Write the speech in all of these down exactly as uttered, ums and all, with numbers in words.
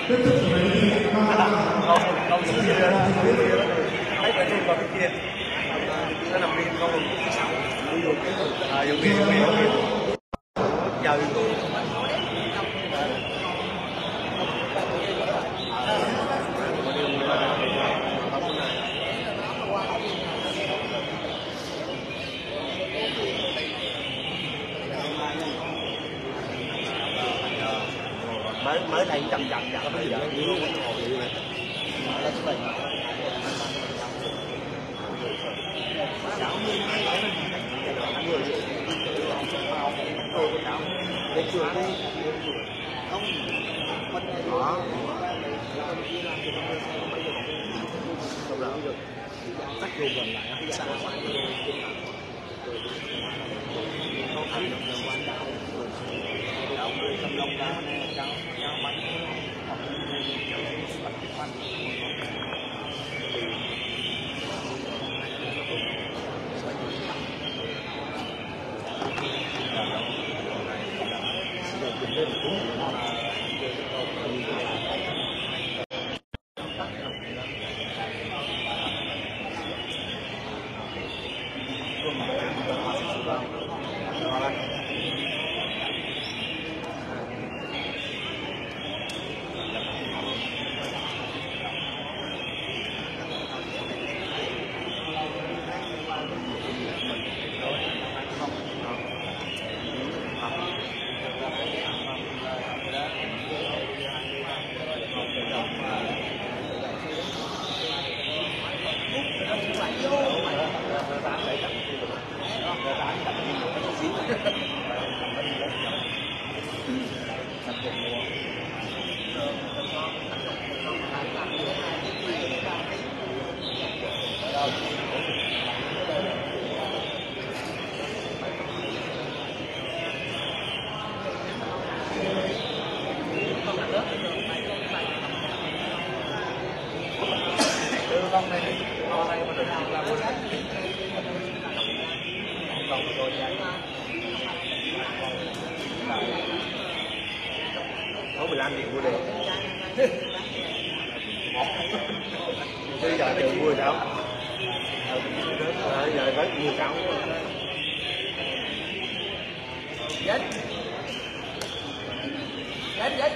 Không, không xuống kia đó, thấy phải thêm vào cái kia. Nó nằm riêng không. À, dùng kia, dùng kia, dùng kia. Giờ mới mới đây chậm chậm chậm cái gì đó cắt luôn gần lại mười lăm triệu mua được. Chứ giờ tự mua đâu. Ờ, giờ rất mua cao. Chết. Chết chết.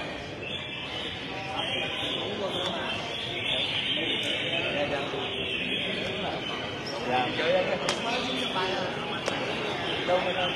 Dạ. Đâu mà đâu.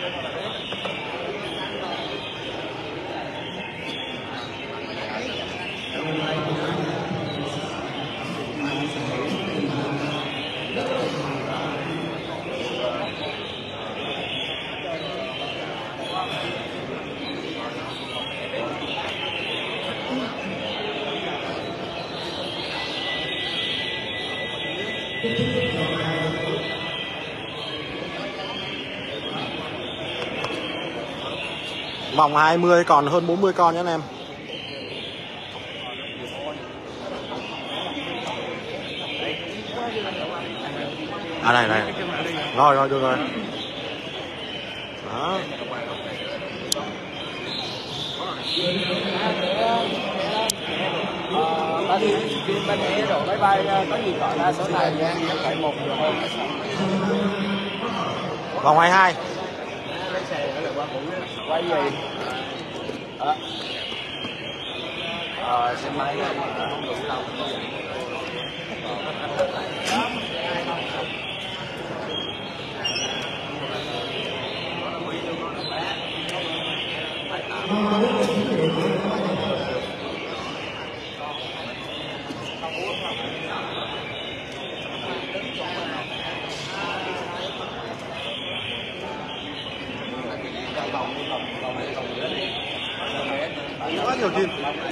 Vòng hai mươi còn hơn bốn mươi con nhé anh em. À này này. Rồi rồi được rồi. Đó. Bên bên này đồ máy bay có gì gọi là số này nha, phải một được hơn. Vòng hai mươi hai. Quay gì? Ờ. Ờ, xe máy này không đủ lâu. Quá nhiều chim.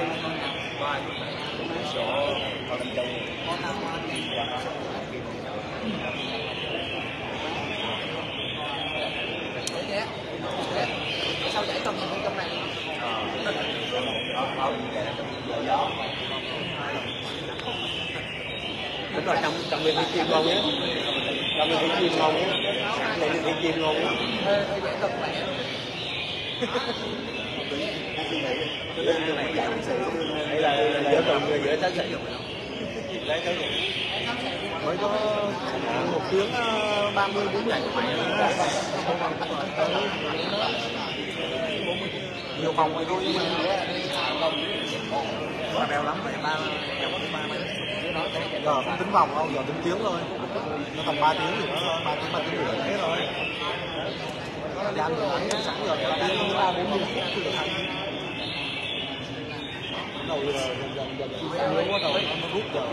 Sao giải tầm trong này? Đúng rồi, trong trong bên cái chim ngon nhé, trong bên cái chim ngon nhé, đây là cái chim ngon nhé. Đây là giữa cùng giữa tránh sĩ lấy cái mới có một tiếng ba mươi bốn mươi nhiều phòng rồi thôi mà bèo lắm vậy ba giờ không tính vòng đâu, giờ tính tiếng thôi, nó tầm ba tiếng thì nó ba tiếng ba tiếng rưỡi thế rồi, thời gian rồi đánh sẵn rồi ba tiếng ba bốn mươi phút được ăn đầu giờ dần dần dần khi nó bắt đầu nó rút giờ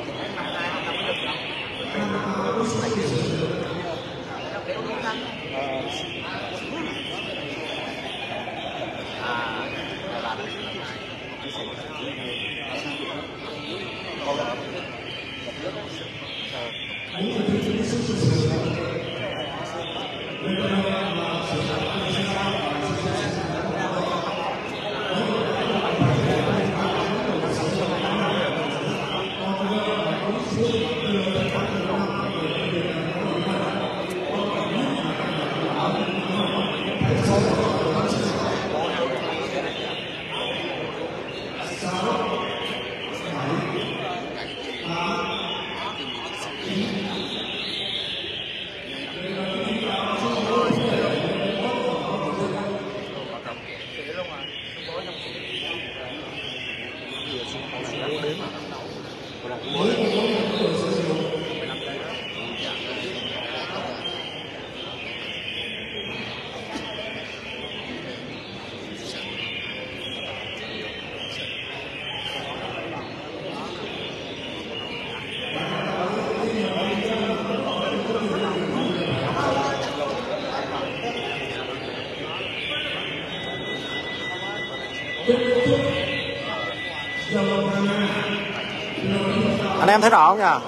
anh em thấy rõ không nhỉ?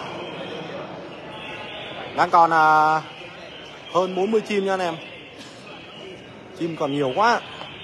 Đang còn à, hơn bốn mươi chim nha anh em. Chim còn nhiều quá.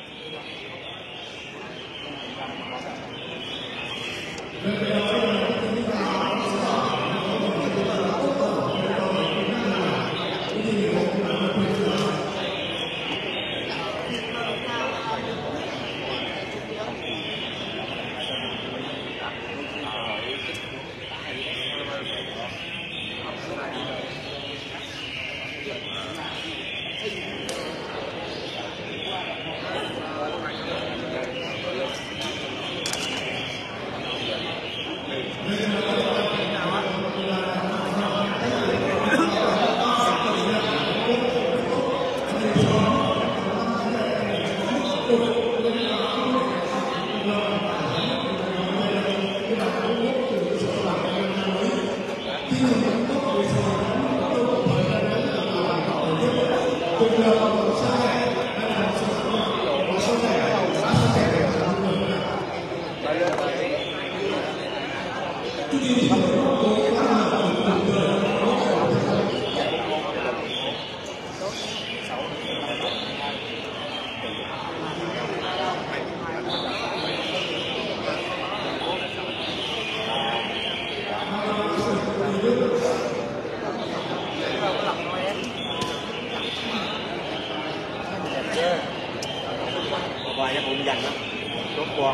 Vài cái bụng dành đó, tốt quá.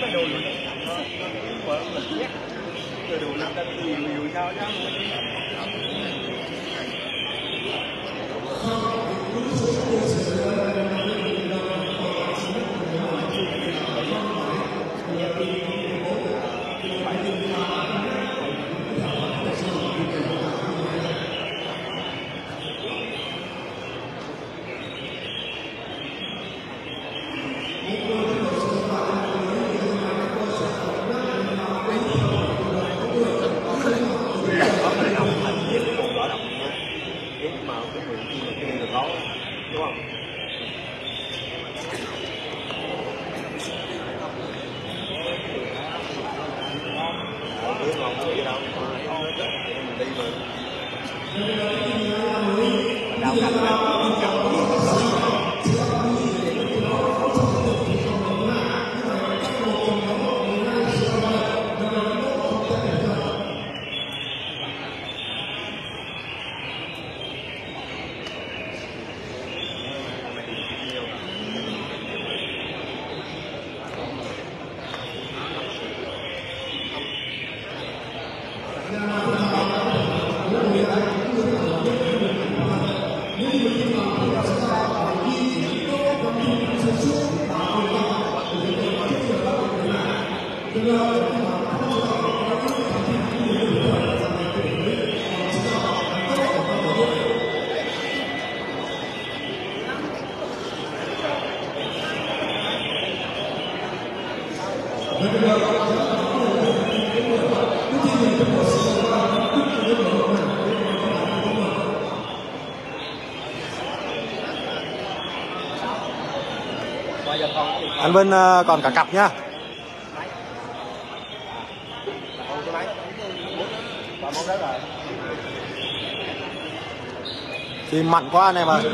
cái đồ luôn vợ mình nhé rồi đồ làm ta nhiều nhiều sao chứ Anh Vinh còn cả cặp nhá. Thì mặn quá anh em ơi.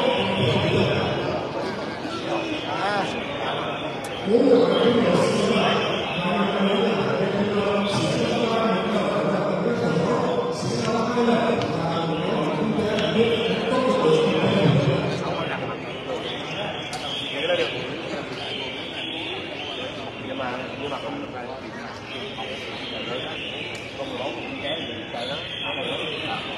Bốn mà nhưng mà không được ra không được bóng cũng ké thì trời đó nó là lớn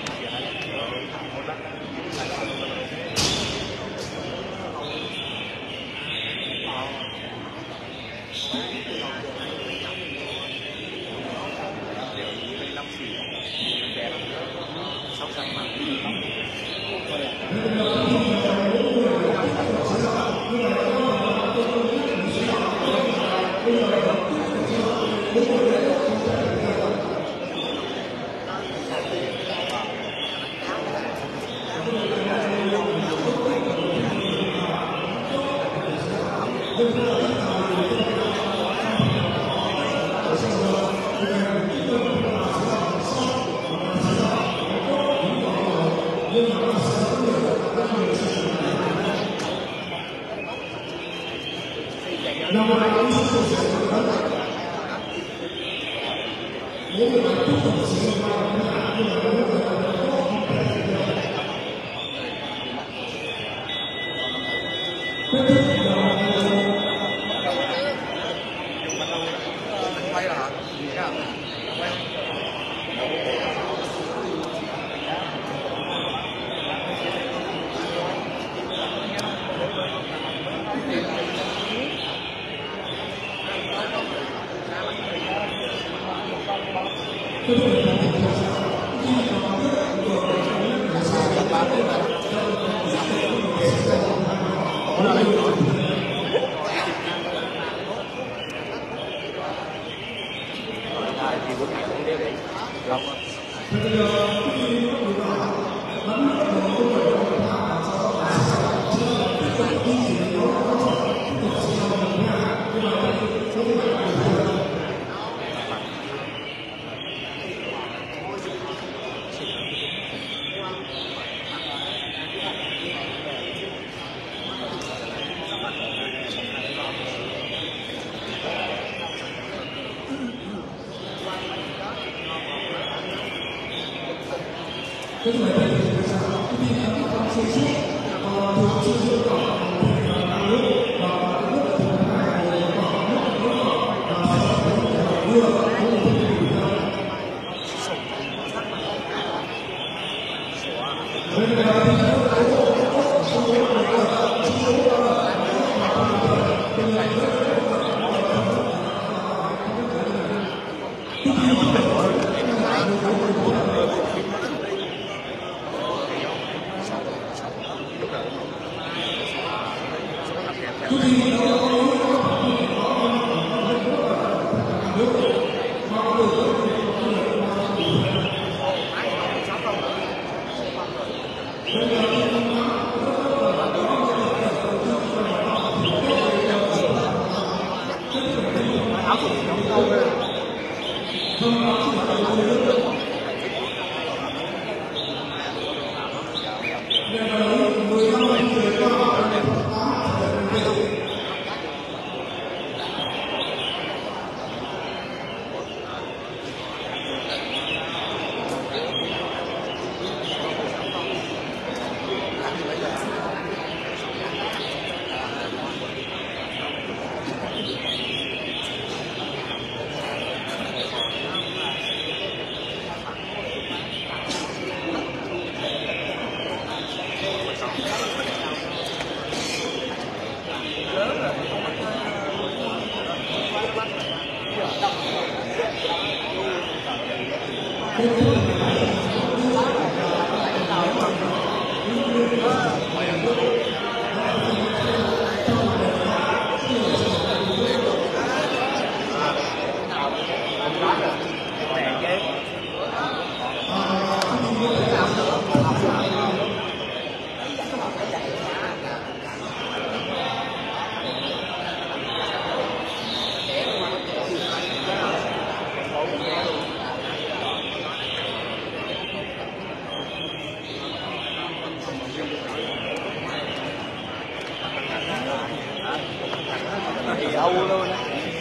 Âu luôn á.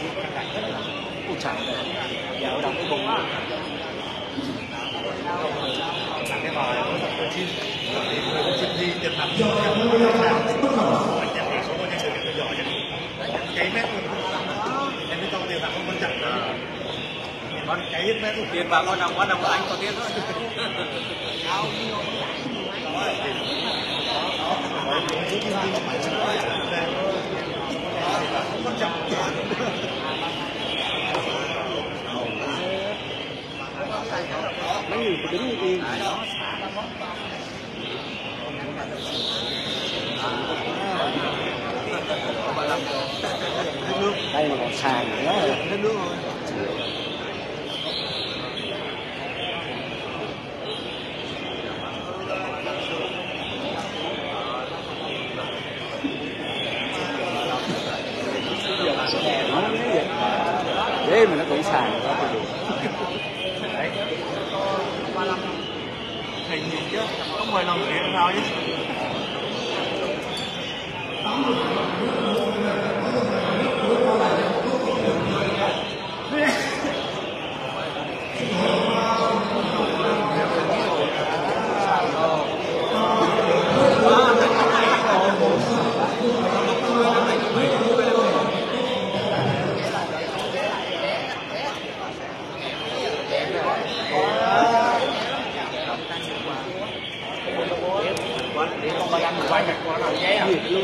Ui trời, giờ đọc cái bụng á. Làm cái bài của tập chim, chim thi trên mặt cho các bạn làm số của nhân sự cho giỏi cái mét luôn. Em biết không? con cháy hết mét tiền vào con nằm con nằm của anh có tiền thôi. mấy người phải đứng yên. Đây là một sàn nữa rồi. Hết nước rồi. Thế mà nó cũng sàn đó thì được. Đấy. Thành gì chứ, không phải lòng tiền sao chứ. Quay mặt qua nào vé luôn.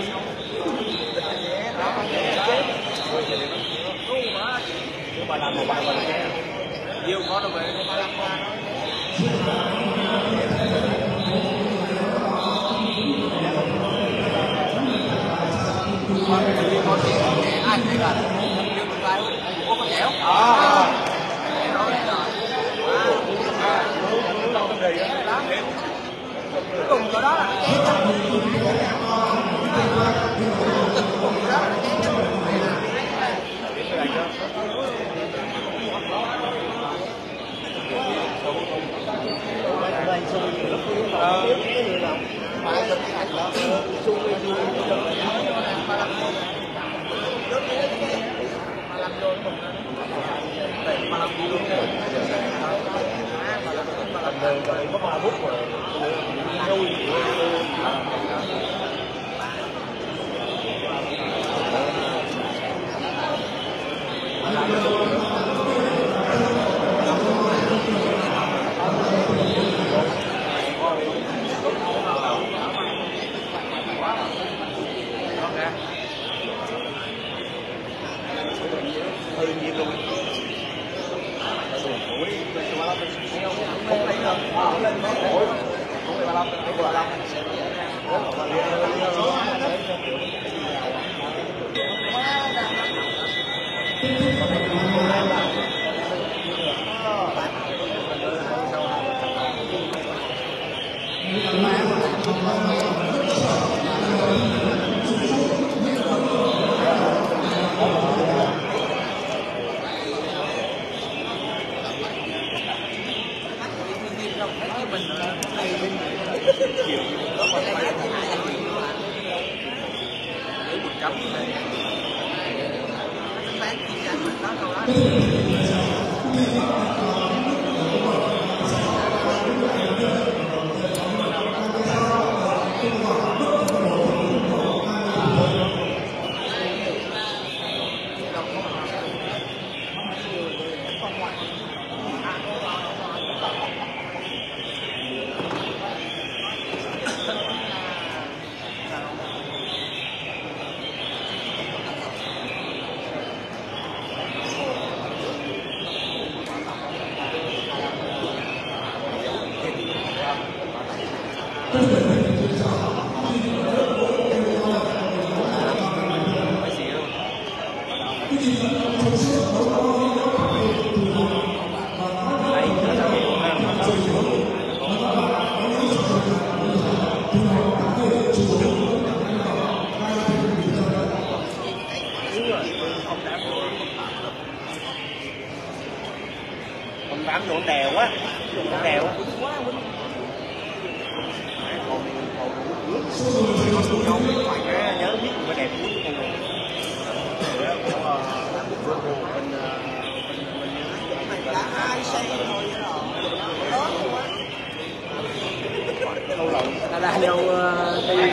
Bà làm một bài qua vé. Nhiều có đâu về ba lăm qua. Ai thấy là nhiều một bài có con chéo. À. Cùng chỗ đó là có ba phút rồi. Hơi nhiệt luôn. Không lấy đâu. Không lên không nổi. Không lấy ba lăm, không ba lăm. Ông bám vô đèo quá, đèo quá. Nhớ biết cái đẹp của con người. Hai xây thôi rồi. Ta ra đâu đi.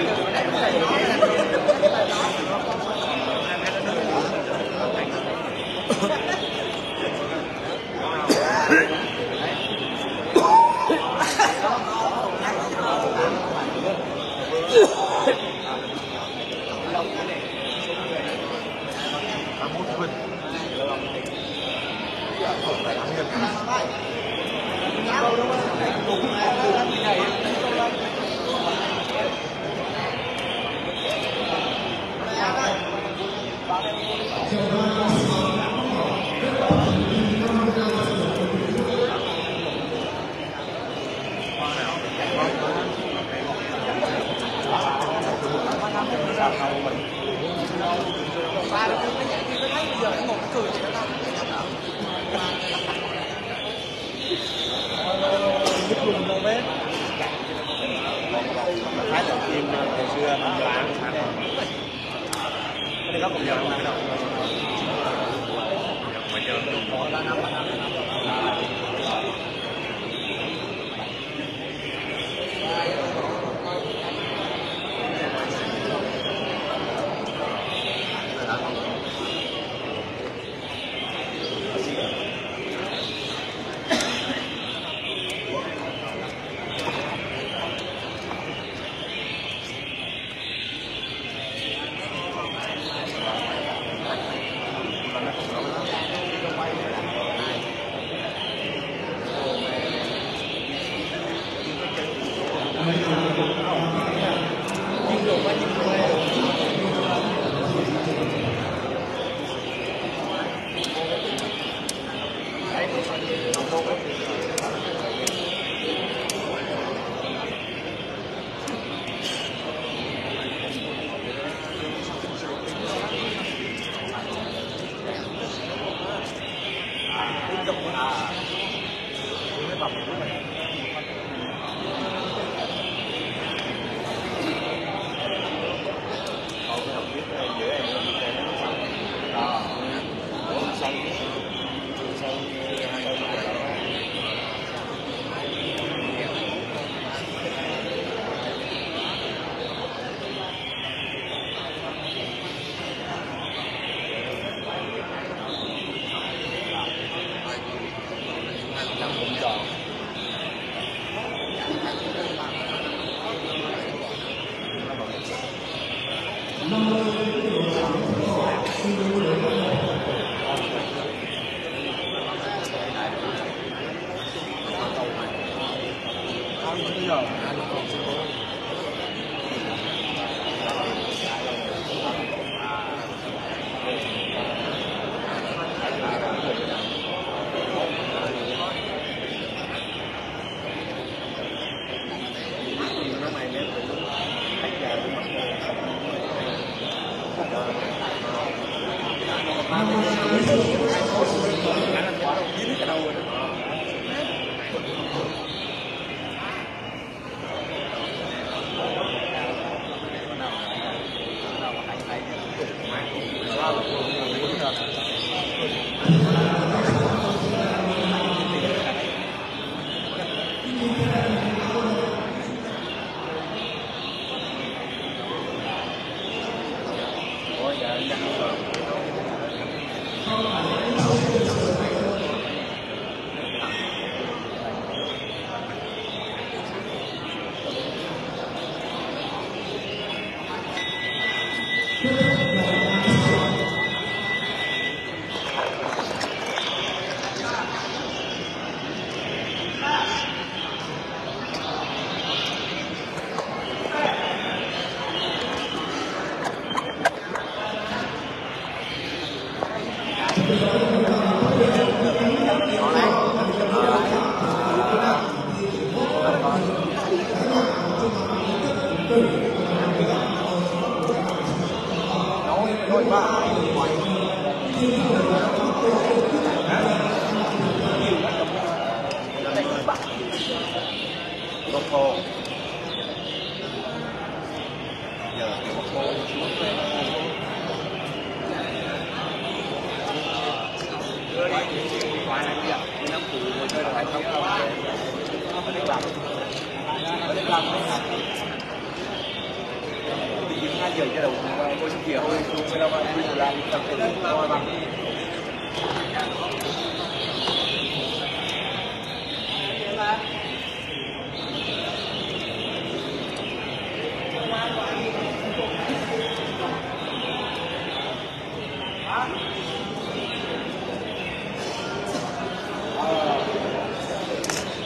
Thái tự chim hồi xưa giờ ăn sáng rồi. Cái này có cùng giờ ăn đâu. Mà giờ có lá năm năm.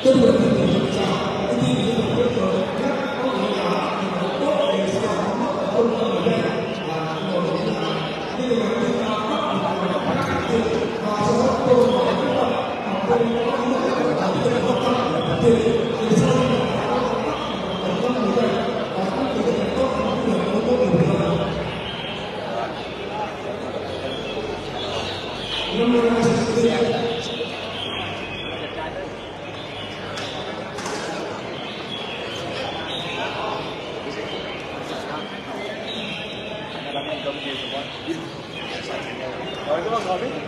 Rồi cảm ơn ngồi đi.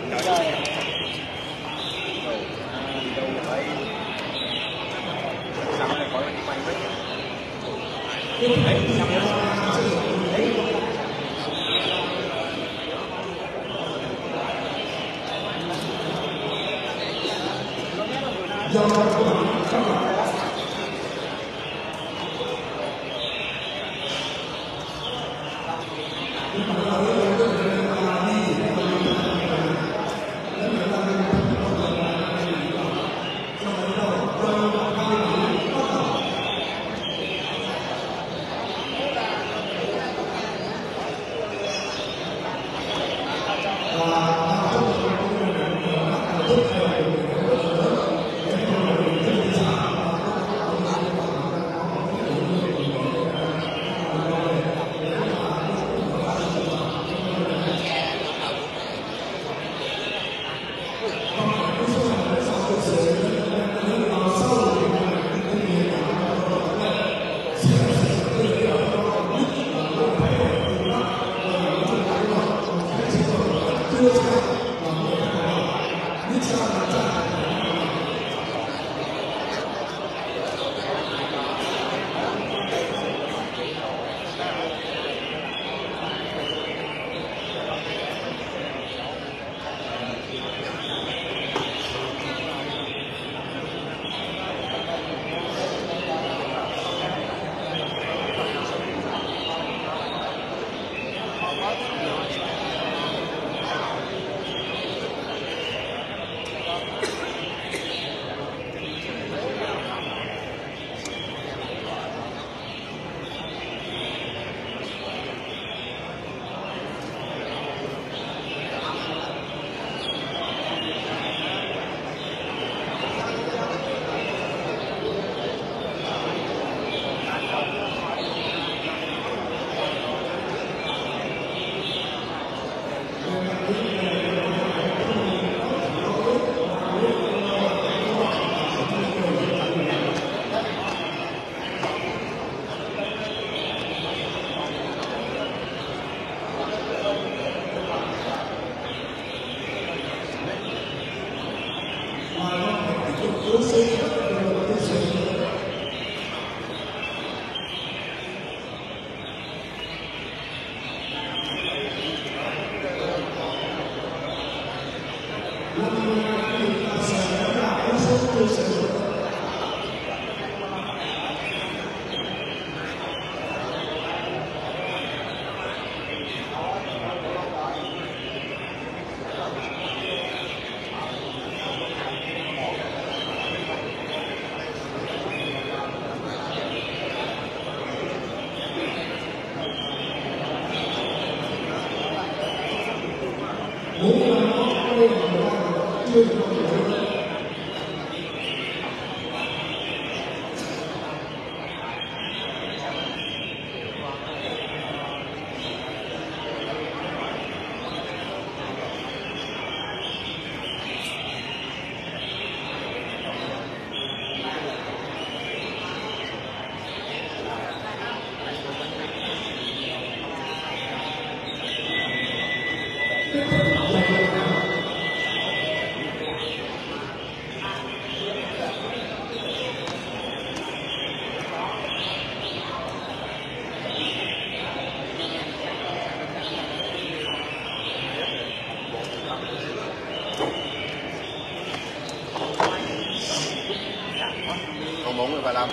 bốn mươi ba lăm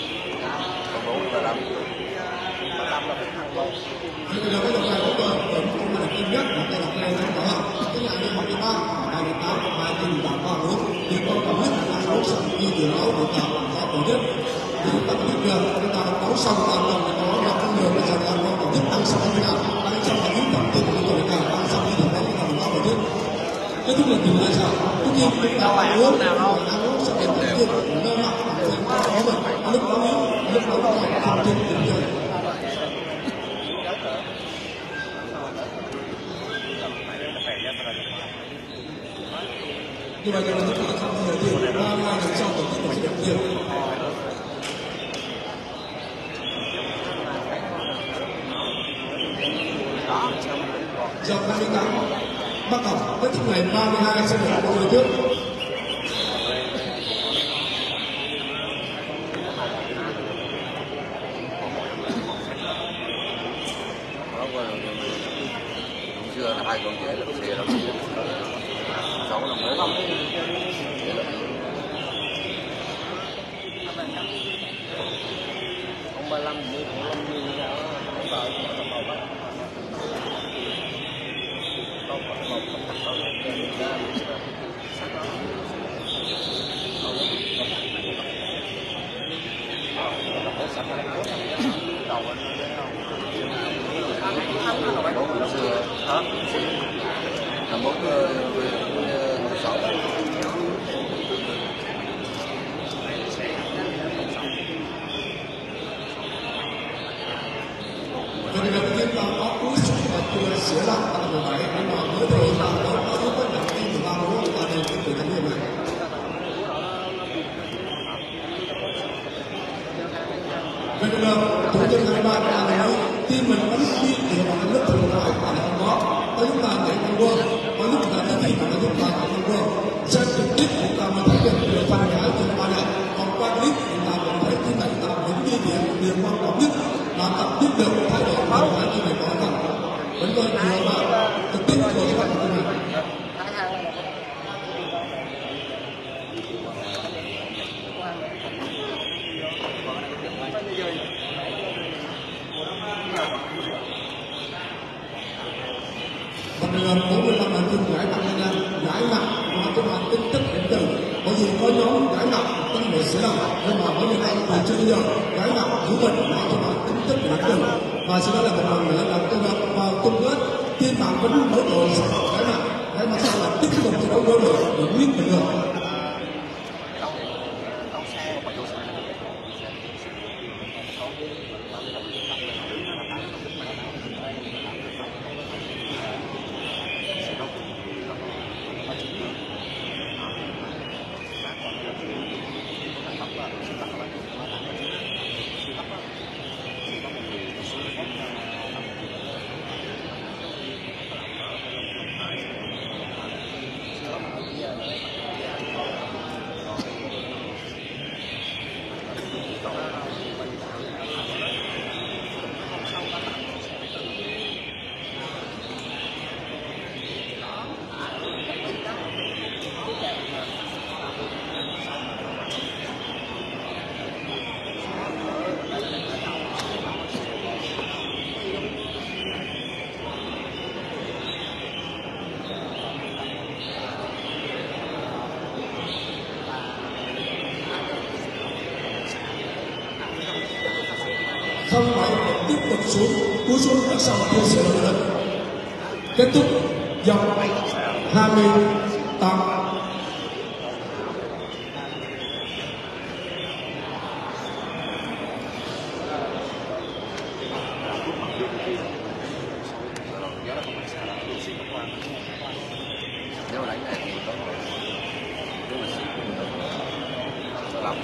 còn bốn mươi ba lăm ba lăm là cái thằng luôn. Bây giờ cái đồng hồ của tôi vẫn không là kim nhất mà đây là cái này đó. Cái này là hai mươi ba, hai mươi tám, hai mươi chín, ba mươi, thì con có hết là sáu trăm nghìn. chiến đấu của ta có tổ chức thì chúng ta biết được chúng ta đấu xong ta cần phải có năm con người bây giờ là có tổ chức tăng sau như nào tăng sau là những tổng tin của người ta tăng sau như thế nào chúng ta có tổ chức kết thúc là từ đây sao tất nhiên chúng ta ăn uống ăn uống sẽเป็นtổ chức nơi nào cũng phải có mình lúc đó lúc đó là không trên tình trời như vậy là chúng ta không nhiều tiền ba mươi hai lần sau tổ chức sẽ được nhiều dòng hai mươi tám bắt đầu kết thúc ngày ba mươi hai sẽ được một người trước xưa là hai con dễ lắm xe lắm sáu năm mới lắm ông ba lăm mươi cũng năm mươi sao không vào không vào bắt không vào không vào không xưa hả là bốn sáu Vì vậy chúng ta có cú sút và chưa sửa lắm tại mười bảy nhưng mà mới rồi là có có yếu tố nặng khi mười ba lúa và đều có từ thắng này. Vậy nên là thủ tướng hai ba đã nói khi mình bắn biết thì bằng lớp thường loại và không có có lúc là nhảy con quân có lúc là cái gì mà có lúc là con quân xem trực tiếp chúng ta mới thấy được điều pha giải trên ba này còn qua clip chúng ta cũng thấy cái này là những cái điểm điều quan trọng nhất là tập tiếp được thay đổi máu và như vậy có rằng vẫn còn nhiều mà trực tiếp của các bạn như này. Bằng đường bốn mươi lăm lần chung giải bằng anh em giải nặng mà các bạn tính chất hiện từ bởi vì có nhóm giải nặng tính về sẽ làm nhưng mà bởi vì anh từ trước đến giờ giải nặng của mình là các bạn tính chất hiện từ và sau đó là một lần nữa là các bạn vào chung kết thiên phạm vẫn mỗi đội sẽ giải nặng để mà sau là tiếp tục thi đấu với đội để nguyên bình thường. Không phải tiếp tục xuống cú xuống ở sau kia sẽ là kết thúc dòng hai mươi tám. nếu đánh này thì có làm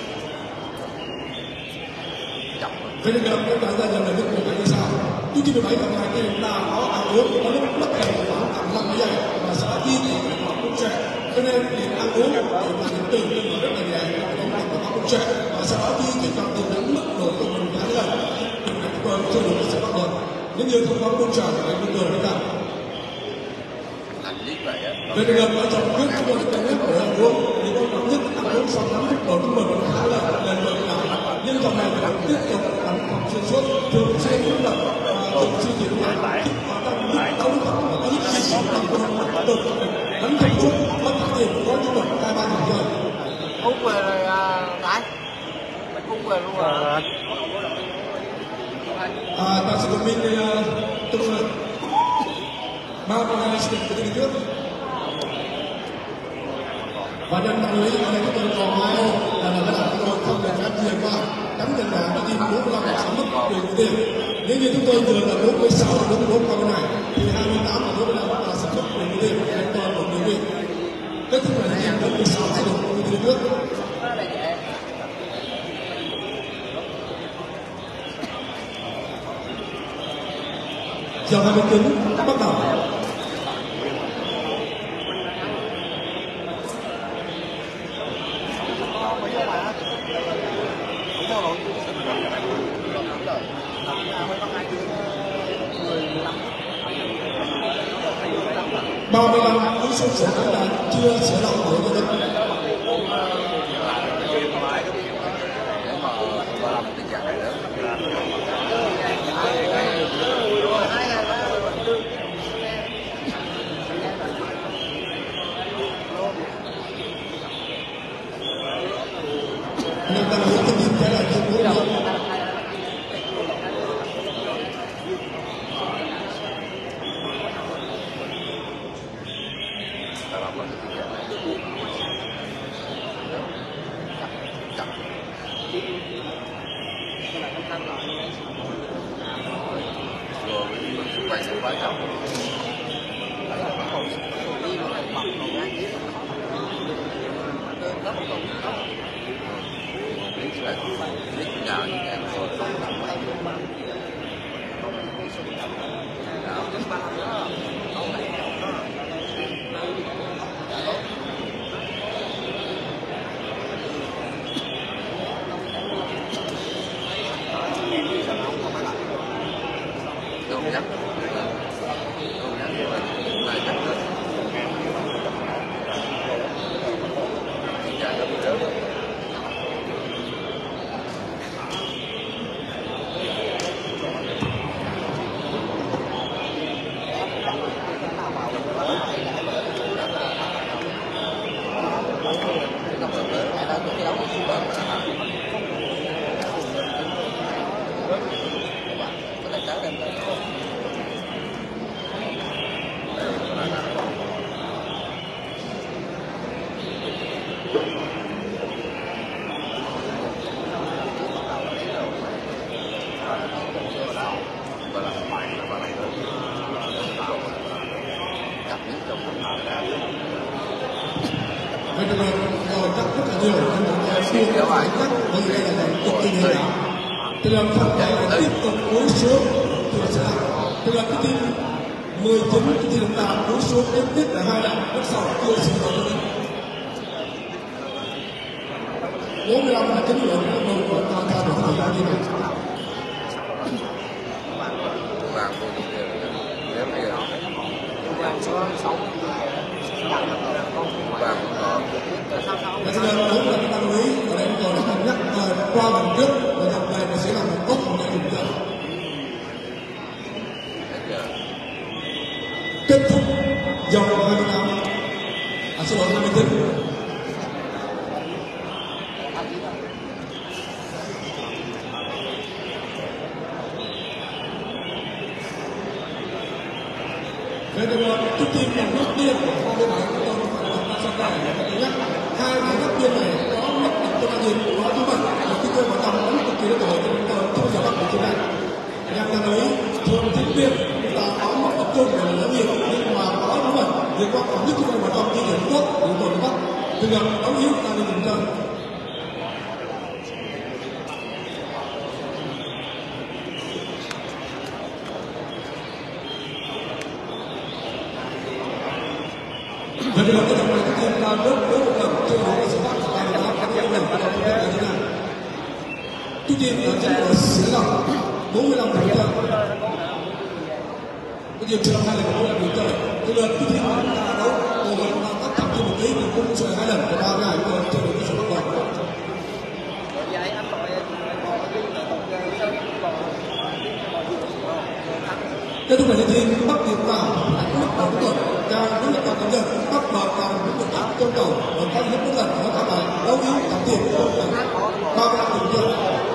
chậm Vậy nên các bạn ra nhận là lúc mười bảy như sao? Trước khi mười bảy phần hai thì chúng ta có ăn uống, có lúc bất kỳ khoảng tầm năm mươi giây và sau đó đi thì phải có cũng trẻ. Cho nên việc ăn uống thì là những từ nhưng mà rất là nhẹ, không cần phải có cũng trẻ và sau đó đi thì cần từ đến mức độ của mình khá là mình phải cơ chưa đủ sẽ bắt đầu. Nếu như không có cũng trẻ thì mình cười đấy cả. Vậy nên ở trong trước chúng tôi sẽ biết để ăn uống thì quan trọng nhất ăn uống sau đó mức độ của mình khá là lên được cả. Nhưng trong này phải tiếp tục ăn phòng xuyên suốt thường xuyên huấn luyện thường xuyên diễn luyện và tăng mức cấu tập và có những gì đó làm công tác tự đánh thành chung bất khả tiền có những lần hai ba lần chơi. Úc về rồi à, rồi luôn rồi. À, ta sẽ cùng mình tung ba mươi hai sự kiện đi trước. Và nhân lưu ý ở đây chúng tôi còn hai ô là là các bạn chúng tôi không được phép chuyển qua cắm tiền đá đã tìm bốn mươi lăm sẽ mất quyền của tiền. Nếu như chúng tôi vừa là bốn mươi sáu là bốn mươi bốn qua bên này thì hai mươi tám và bốn mươi lăm là sẽ mất quyền của tiền để chúng tôi một điều kiện. Kết thúc là thành bốn mươi sáu sẽ được quyền đi trước. Giờ hai mươi chín bắt đầu. ba mươi lăm cú sút sẽ các bạn chưa sửa lòng của gia đình. Nên ta muốn cái tin cái là cái cuối đó. Quay sự quan trọng. Bây giờ rồi chắc rất là nhiều nhưng mà xuyên các bạn chắc bởi vì đây là một cực kỳ nhiều đạo. Tức là phần chạy là tiếp tục cúi xuống thì sẽ là tức là cái team mười chín cái team đồng đạo cúi xuống tiếp tiếp là hai lần rất sau chưa sử dụng được. bốn mươi lăm là chính lượng của mình còn tham gia được thời gian như này. Vàng vô cùng nhiều nếu bây giờ vàng số sáu vàng có Và cho nên đúng là các bạn lưu ý ở đây tôi đã cân nhắc qua lần trước và lần này nó sẽ là một tốt của người dùng dân. Kết thúc dòng hai mươi lăm à xin lỗi hai mươi chín. Về đường trước tiên là nước tiên của hai mươi bảy của tôi phải là ta sắp đây thứ nhất hai cái nước tiên này có nhất định tôi đã nhìn có thứ bảy và khi tôi vào tầm vẫn cực kỳ đối cho nên tôi không bao giờ bắt được trên này. Nhằm là đấy thường thánh tiên chúng ta có một tập trung để lớn nhiều nhưng mà có đúng rồi việc quan trọng nhất chúng ta vào trong cái điểm tốt của tôi bắt từ gần đấu yếu ta đi nhìn chơi. Vậy thì là cái này cái tiền là rất rất là chưa đủ sự phát triển của nó các cái lần của nó như thế nào. Tuy nhiên ở trên đội sẽ là bốn mươi lăm điểm chơi. Cái điều chưa hai lần của là điểm chơi. Cái lần cái thiên chúng ta đấu tôi vẫn đang tất cả trên một tí thì cũng chơi hai lần của ba ngày tôi chơi được cái sự bất ngờ. Cái thứ này thì bắt điểm vào lúc đầu tuần càng những cái toàn dân bắt vào càng những cái áp trong đầu và các những cái lần nó cả bài đấu yếu thắng tiền ba mươi lăm điểm chơi.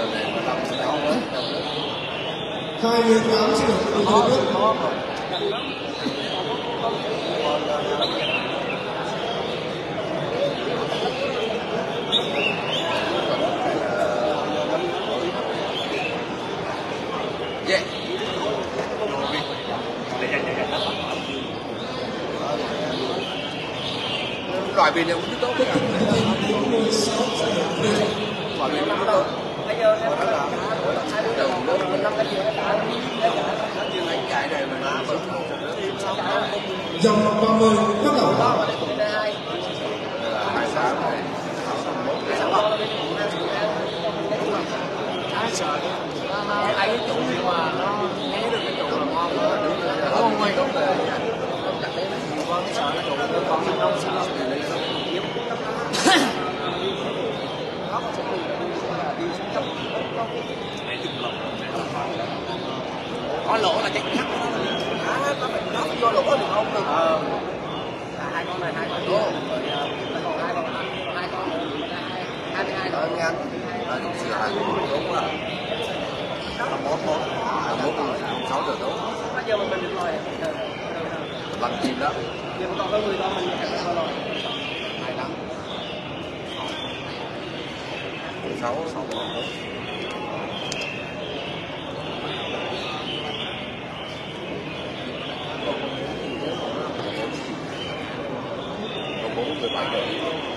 hai mươi tám sẽ được đi tới nước. Yeah. Loại biển này cũng tốt đấy. Loại biển cũng tốt. Dòng ba mươi bắt đầu. Ai cái chủ nhưng mà nó nghe được cái chủ là ngon đó. Không quay đúng là đặt đấy nhiều con cái sợ nó chủ nó con nó không sợ xử lý nó yếu. Có lỗ là chắc chắc nó nó phải nó vô lỗ được không được. Ờ. Hai con này hai con kia. Còn hai con hai con hai mươi hai rồi ngàn. Ờ sửa lại đúng rồi. Một một một sáu giờ đúng. Bây giờ mình mình được rồi. Lần chìm đó. Chìm còn có mười con mình được rồi. Hai lắm. Sáu sáu con. Bốn mười bảy giờ.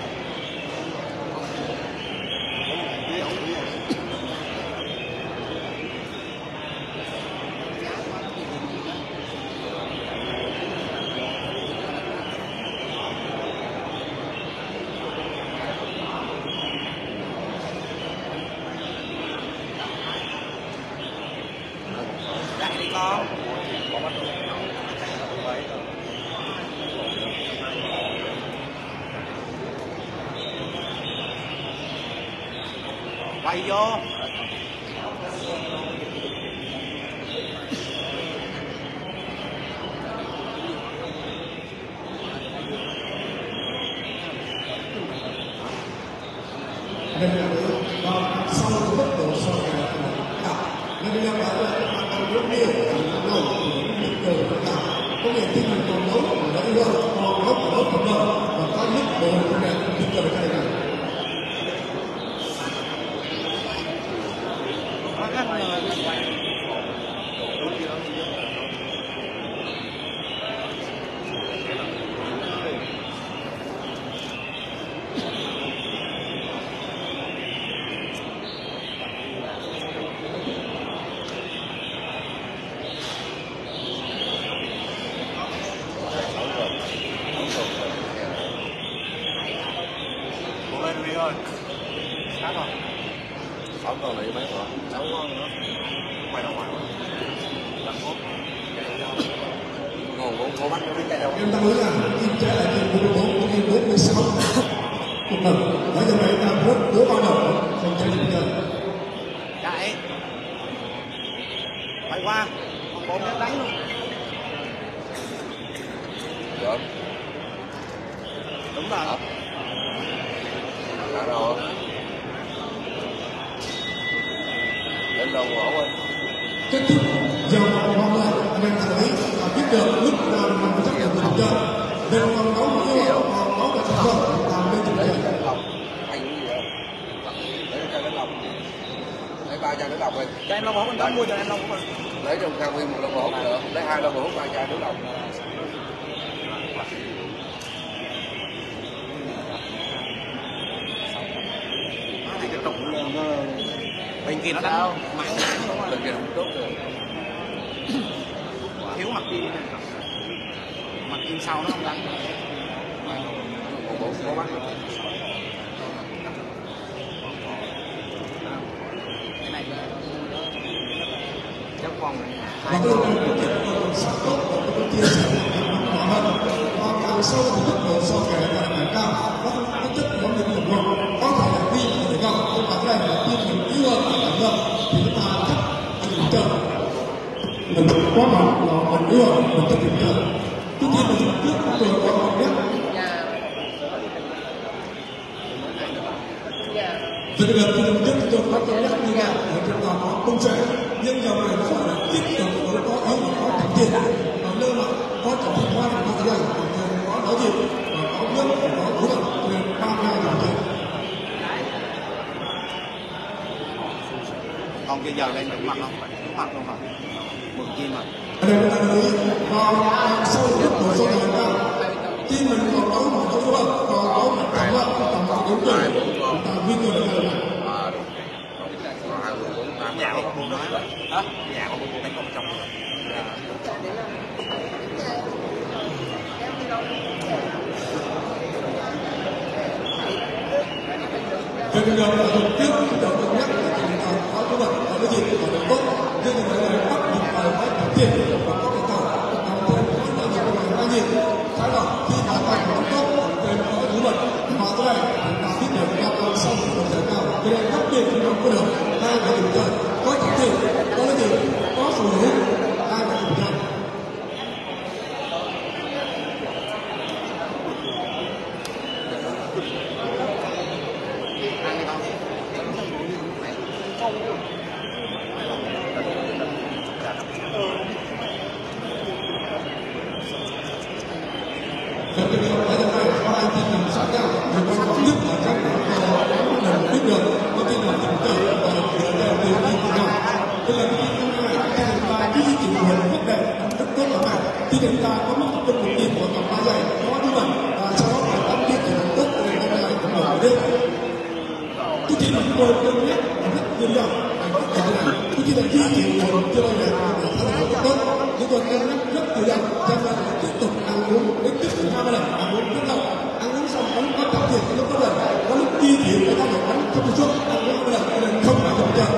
Dạy đi con. Quay vô. Đây là và sau tốc độ so với nên là bảo là ăn rất nhiều ăn lâu nhiều nhiều cả có nghĩa tinh thần còn đấu ở đấy rồi còn đấu ở đấu còn đâu và có nước bồi cái này tinh thần cái này rồi. Sát rồi. Sáu con này mấy con? Sáu con nữa. Quay ra ngoài rồi. Đặt cốt. Ngon ngon ngon bắt nó đi chạy đâu. Em ta nói là im trái lại trên bốn mươi bốn, bốn mươi bốn, mươi sáu. Một lần, nói cho mày ta rớt đứa bao đầu không chạy được giờ. Chạy. Quay qua. Con bóng nó đánh luôn. Được. Đúng rồi. Đã rồi. Lên đầu ngõ ơi. Kết thúc giờ vòng lại anh em thấy và biết được lúc nào mình có chấp nhận được chưa. Bên vòng đấu như là vòng đấu là thật không làm lên trình bày. Anh cái gì vậy? Lấy cho đến lòng. Lấy ba chai nước lòng đi. Cho em long hổ mình có mua cho em long hổ mà. Lấy trong cao nguyên một long hổ nữa. Lấy hai long hổ ba chai nước lòng. Bên kia nó đánh mạnh, bên kia không tốt rồi. Thiếu mặt kim này, mặt kim sau nó không đánh. Một bộ có bắt. Cái này là chắc con này. Hai con sắp tốt của cái kia sẽ hơn. Còn càng sâu thì tốc độ so kẻ là càng cao. Nó cái chất nó được được rồi. Có thể là đi được không? Nhưng mà cái này là tim mình yếu hơn là cảm động. Thì chúng ta thấp anh mình chờ. Mình quá mạnh là mình yếu hơn, mình thấp mình chờ. Trước tiên mình trước mình có một biết. Vậy là khi mình trước được bác cân nhắc như vậy để chúng ta có công trẻ nhưng dòng này nó phải là tiếp tục nó có ý mà có thẩm tiền và nơi mà có thẩm tiền hoa thì nó sẽ là có nói gì và có nước và có bố là lên ba mươi hai thẩm tiền. Còn bây giờ lên đúng mặt không? Đúng mặt không hả? Mừng chim à? Ở đây chúng ta lưu ý vào sau lúc của số này ra khi mình còn đấu một đấu vợ còn đấu một thắng lợi tổng cộng đấu tuổi chúng ta win rồi được rồi. Dạ có buồn nói hả? Dạ có buồn đánh con trong rồi. Về bây giờ là lần trước chúng ta cân nhắc là chúng ta có cái vật có cái gì có được tốt nhưng mà này bắt buộc phải có thẩm tiền và có cái tàu có tàu tiền có là được là hai nghìn trái là khi mà tài nó tốt tiền có cái thứ vật mà cái này chúng ta biết được cao cao sau một thời cao cái này bắt tiền thì nó có được hai cái điểm chơi có thẩm tiền có cái gì có sở hữu hai cái điểm chơi. Và cái điều này là có hai tin nằm sát nhau, và quan trọng nhất là các bạn lần biết được có tin là tình cờ và được đều từ tin của nhau. Tức là cái tin thứ hai, khi chúng ta cứ chịu nguồn rất đẹp, rất tốt là phải. Khi chúng ta có mức quân một tin của tổng ba giày, có như vậy, và sau đó phải đóng tin của tốt của người ta lại cũng mở đêm. Cái tin mình tôi cân nhắc rất nghiêm trọng, cái tin là khi chịu nguồn chưa bao giờ là thay đổi rất tốt, nhưng tôi cân nhắc rất nhiều lần, cho nên là tiếp tục ăn uống đến tiếp tục hai lần ăn uống rất lâu, ăn uống xong bánh có tập tiền lúc có lần có lúc chi tiền người ta được bánh trong suốt ăn uống hai lần cho nên không phải không chơi.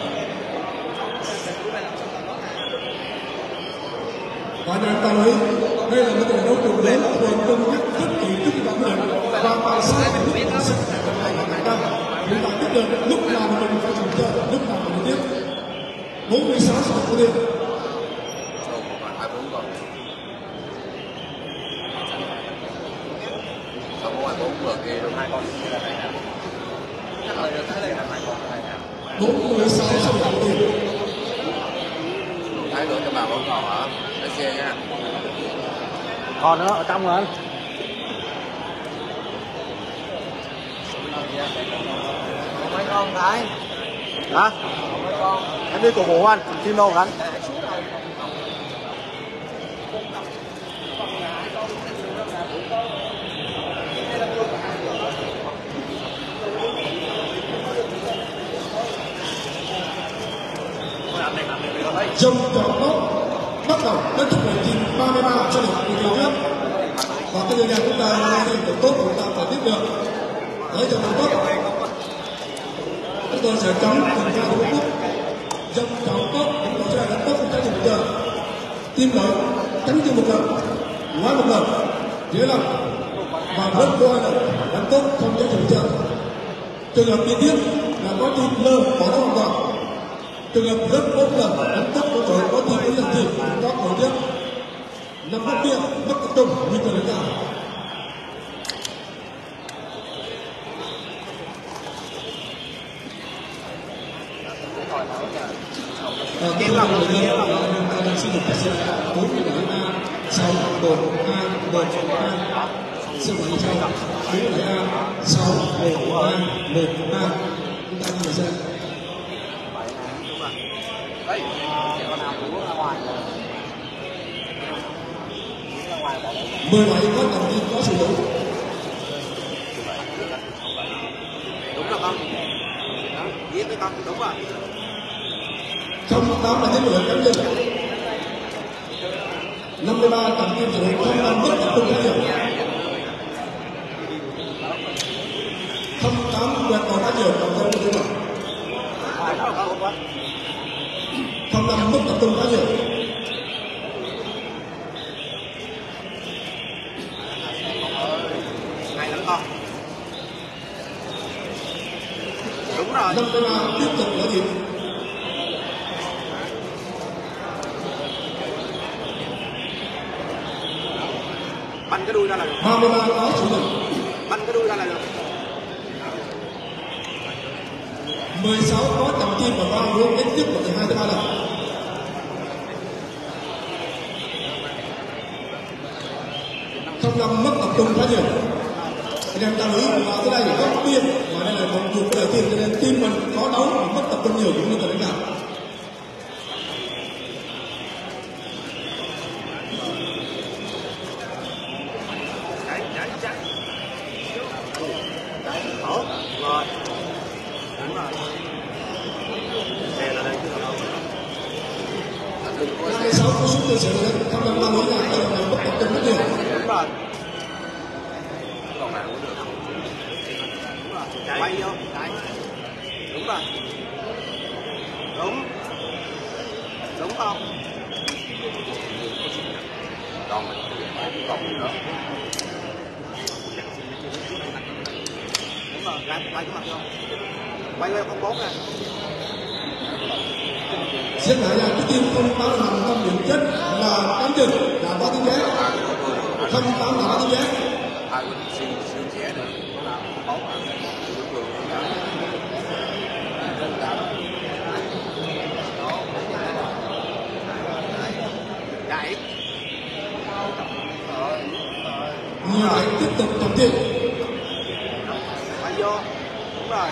Và nhà ta nói đây là một trận đấu trường lớn thường cân nhắc rất kỹ trước khi đánh người và bài sai thì biết nó sẽ phải là ngày năm chúng ta biết được lúc nào mình phải chịu chơi lúc nào mình tiếp bốn mươi sáu sau của đêm. bốn mươi sáu sau của đêm. Thái được cho bà vẫn còn hả? Để xe nha. Còn nữa ở trong rồi anh. Mấy con Thái? Hả? Mấy con? Em đi cổ vũ anh, chim đâu anh? Dòng trọng tốc bắt đầu kết thúc hành trình ba mươi ba cho được một điều trước và cái điều này chúng ta là điều tốt chúng ta phải tiếp được với dòng trọng tốc chúng tôi sẽ chấm từng ra đúng phút dòng trọng tốc chúng tôi sẽ đánh tốc một cái chừng giờ tim lợi cánh cho một lần nói một lần dưới lần và rất đôi lần đánh tốc không cái chừng giờ trường hợp liên tiếp là có tim lơ bỏ nó hoàn toàn trường hợp rất bốn lần đánh tốc có thể có thêm đến lần gì có nổi tiếp năm phút kia mất tập trung nguy cơ đánh cao. Game lòng người game lòng chúng ta đang sử dụng xe bốn mươi bảy A sáu một hai một hai xe máy sau bốn mươi bảy A sáu một hai một hai chúng ta đi xe. Đấy, con nào cũng ra ngoài rồi. mười bảy có tầm tin có sử dụng. Đúng rồi con. Đó, viết cái con đúng rồi. Không tám là cái người cánh lên. năm mươi ba tầm tin sử dụng không năm rất tập trung cái điểm. Không tám quẹt vào cái điểm còn không được. Không năm mất tập trung quá nhiều. Hay lắm con. Đúng rồi. năm mươi ba tiếp tục là gì? Bắn cái đuôi ra là được. ba mươi ba có sử dụng. Bắn cái đuôi ra là được. mười sáu có trọng kim và ba luôn ít nhất là từ hai tới ba lần. Không làm mất tập trung quá nhiều. Anh em ta lưu ý là cái đây là góc tiền và đây là một cuộc đời tiền cho nên team mình có đấu mà mất tập trung nhiều cũng như là đánh đạo. Rồi. Đúng rồi. Xe là đây chứ đâu. hai mươi sáu có xuống cơ sở đấy, không làm ta lưu ý là đây là mất tập trung rất nhiều. Đúng rồi. Còn nào cũng được. Đúng rồi. Quay vô. Đúng rồi. Đúng. Đúng không? Còn mình còn gì nữa. Đúng rồi, quay quay cái mặt vô. Quay lên không bốn nè. Xét lại là cái team không tám làm tâm điểm chết là cán chừng là có tiếng vé. Không tám là có tiếng vé. Ai cũng siêu siêu trẻ nữa. Bóng à. Chạy. Người lại tiếp tục tổng tiền. Quay vô. Đúng rồi.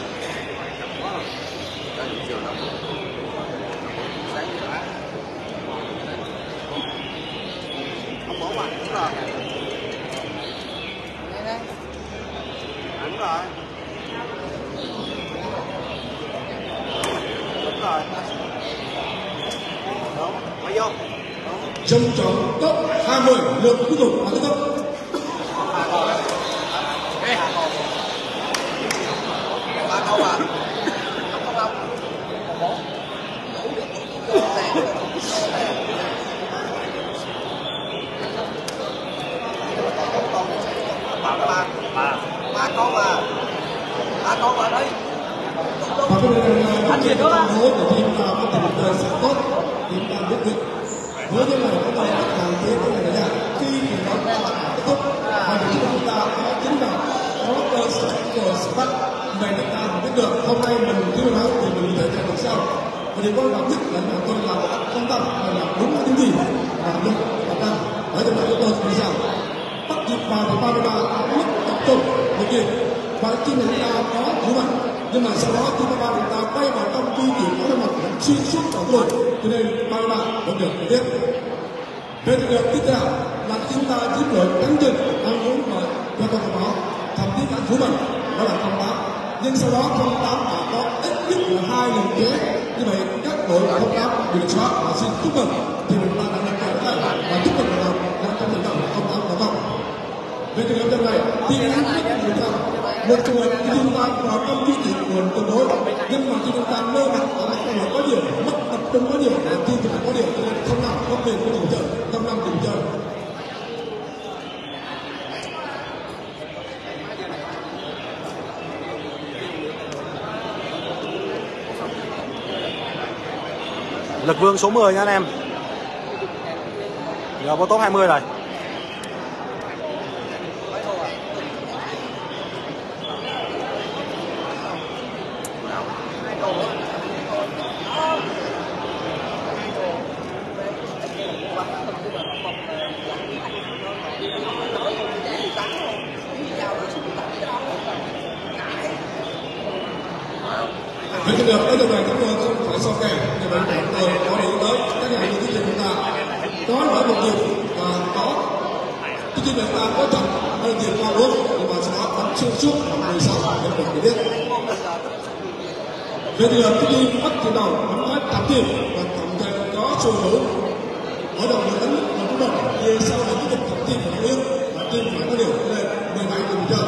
Không bốn à. Đúng rồi. Đúng rồi. Đúng rồi. Đúng. Quay vô. Trong chọn top hai mươi lượt cuối cùng là kết thúc. Ba câu à? Không không. Ba ba ba ba con mà ba con mà đấy. Và cái này là anh chị đó hứa của team ta có thể đời sẽ tốt, team ta biết được. Hứa như này chúng ta đã làm thế cái này là khi thì nó kết thúc và để chúng ta có chính là có cơ sở của sự bắt về chúng ta biết được hôm nay mình thiếu nói thì mình thể hiện được sao. Và điều quan trọng nhất là chúng tôi làm công tâm và làm đúng những gì và đúng và tâm. Ở trong này chúng tôi thì sao? Bắt nhịp vào thì ba mươi ba mất tập trung một gì và khi chúng ta có đúng không? Nhưng mà sau đó khi ba chúng ta quay vào trong quy trình có một xuyên suốt cả rồi cho nên ba mươi ba vẫn được tiếp. Về trường hợp tiếp theo là chúng ta chiếm lợi cánh chừng ăn uống và cho con đó thậm chí cả của mình đó là không tám, nhưng sau đó không tám đã có ít nhất là hai lần kế như vậy các đội không tám bị xóa và xin chúc mừng thì mình ta đã đặt cả lại và chúc mừng là đã trong lần đầu không tám có không. Về trường hợp trong này thì anh biết một rằng một người chúng ta vào trong quy trình nguồn tương đối nhưng mà khi chúng ta lơ mặt ở đây là có nhiều mất tập trung có nhiều là khi chúng ta có điều cho nên không làm không tiền có điểm chơi không làm điểm chơi. Lực Vương số mười nha anh em. Giờ vô top hai mươi rồi. Với trường hợp ở trong này chúng tôi không phải so kè như vậy chúng tôi có để ý tới các nhà như thế chúng ta có nói một điều và có cái chương trình ta có chọn hơn tiền cao luôn nhưng mà sau đó bắn xuyên suốt và mười sáu để mình phải biết. Về trường hợp cái đi bắt từ đầu bắn hết tám tiền và tổng thể có số hữu ở đầu người đánh và chúng mình về sau là cái dịch tổng tiền phải yên và tiền phải có điều lên mười bảy điểm chơi.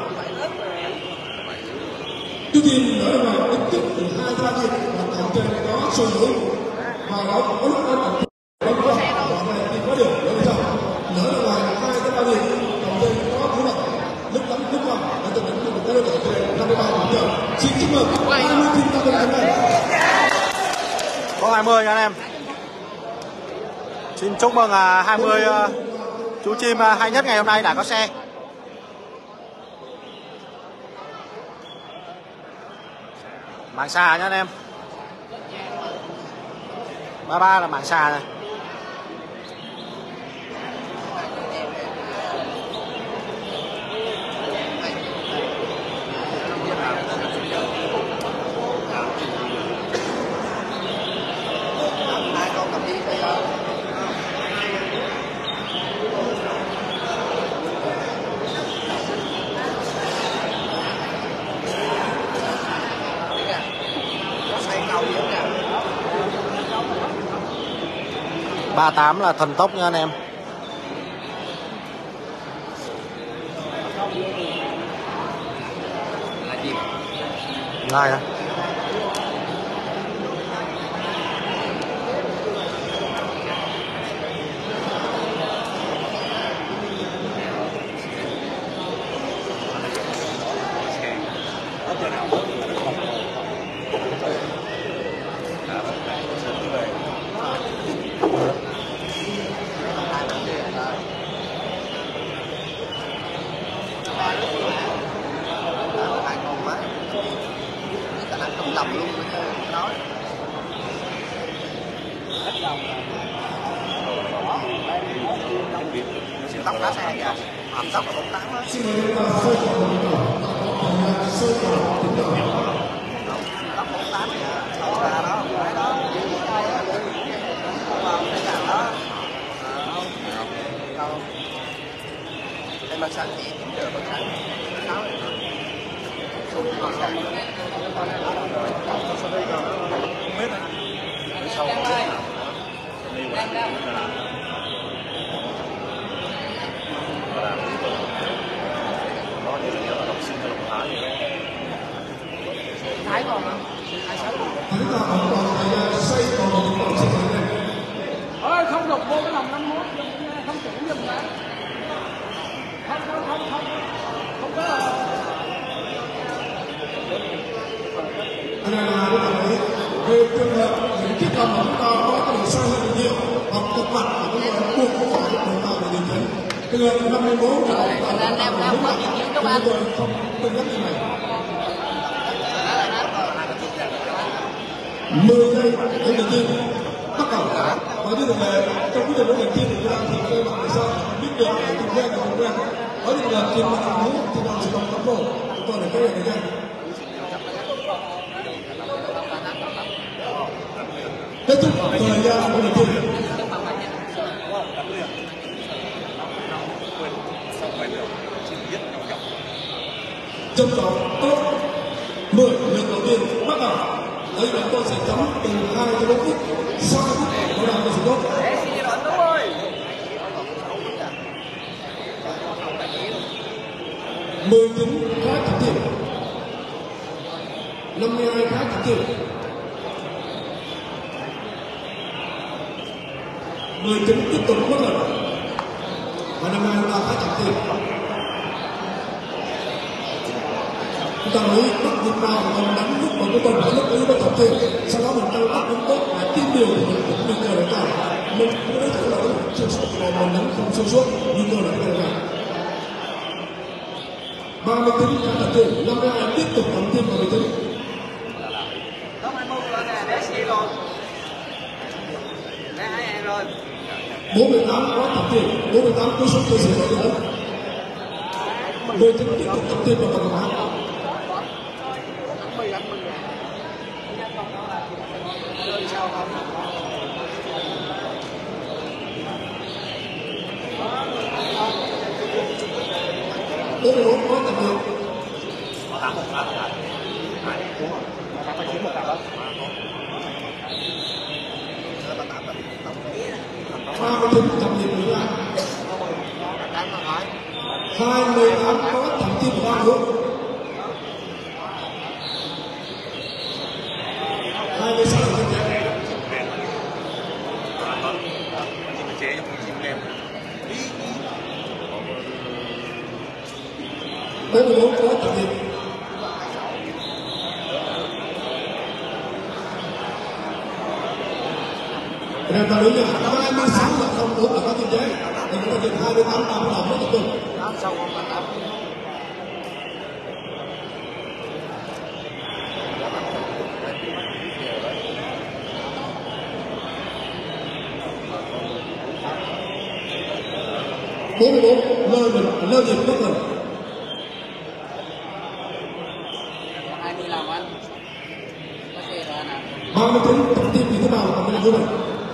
Tuy nhiên nữa là ít nhất từ hai ba điểm và tổng trên có số hữu và đó có lúc đó là không có và này thì có điều nữa sao nữa là ngoài hai tới ba điểm tổng trên có cú đập lúc lắm lúc lòng đã từng đánh được tới tổng trên năm mươi ba điểm chơi. Xin chúc mừng hai mươi team ta bên này. Có hai mươi nha anh em. Xin chúc mừng à, hai mươi uh, chú chim uh, hay nhất ngày hôm nay đã có xe. Mạng xà nha anh em. ba ba là mạng xà này. hai con cầm đi bây giờ. ba tám là thần tốc nha anh em. Là gì? Lai à? Lầm luôn nói siêu tốc đá xe kìa, hàm tốc là bốn tám á. Xin mời chúng ta sơ cầu một cầu, sơ cầu tính cầu. Tốc bốn tám kìa, đó là đó, phải đó. Vào cái càng đó. Đây mà sáng thì chín giờ mà sáng sáu giờ. Thái còn hai sáu Chúng ta còn còn thời gian xoay còn một cầu xin mời anh em. Ơi không được vô cái lòng năm mốt không chuẩn giùm cả. Không không không không không có. Anh em là các bạn thấy về trường hợp những chiếc cầm của chúng ta có cái độ xoay hơi nhiều hoặc cực mặt của chúng ta buộc không phải chúng ta phải điều chỉnh. Trường hợp năm mươi bốn là chúng ta đang đúng mặt chúng tôi không cân nhắc như này. mười giây đến đầu tiên bắt đầu và như thường lệ trong quyết định của đầu tiên của chúng ta thì các bạn làm sao biết được từng quen và không quen. Có những lần trên mặt hàng muốn thì bạn sử dụng tốc độ chúng tôi để cái thời gian. Kết thúc thời gian của đầu tiên. Trong đó tốt mười lượt đầu tiên bắt đầu. Đây là tôi sẽ chấm từ hai cho đến phút sau phút tôi làm được sự tốt. mười chín khá chậm tiền, năm mươi hai khá chậm tiền, mười chín tiếp tục mất lần và năm mươi hai là khá chậm tiền. Chúng ta thấy bắt Việt Nam còn đánh lúc mà chúng ta phải lúc ấy bắt chậm tiền, sau đó mình tăng bắt đánh tốt và tin điều thì mình cũng nguy cơ đánh cao. Mình cũng thấy là chưa suốt mà mình đánh không xuyên suốt nguy cơ đánh cao. ba mươi chín khá chậm tiền, năm mươi hai tiếp tục chậm tiền ba mươi chín. Đó mai mốt lên nè, để xì rồi. Để hai em rồi. bốn mươi tám có chậm tiền, bốn mươi tám có số cơ sở lợi lớn. mười chín tiếp tục chậm tiền và bằng hóa. bốn mươi bốn có chậm tiền. ba mươi chín chậm tiền nữa là hai mươi tám có chậm tiền của ba hướng. hai mươi sáu chậm tiền. bốn mươi bốn có chậm tiền. Nên ta đứng là hai mươi sáu là không bốn là có tiền chế. Thì chúng ta dừng hai mươi tám tám là mới tập trung. Sau con mặt đó. bốn mươi bốn lơ mình lơ nhịp bất ngờ. hai mươi làm anh có gì rồi nè ba mươi chín tổng tim như thế nào còn bên của mình.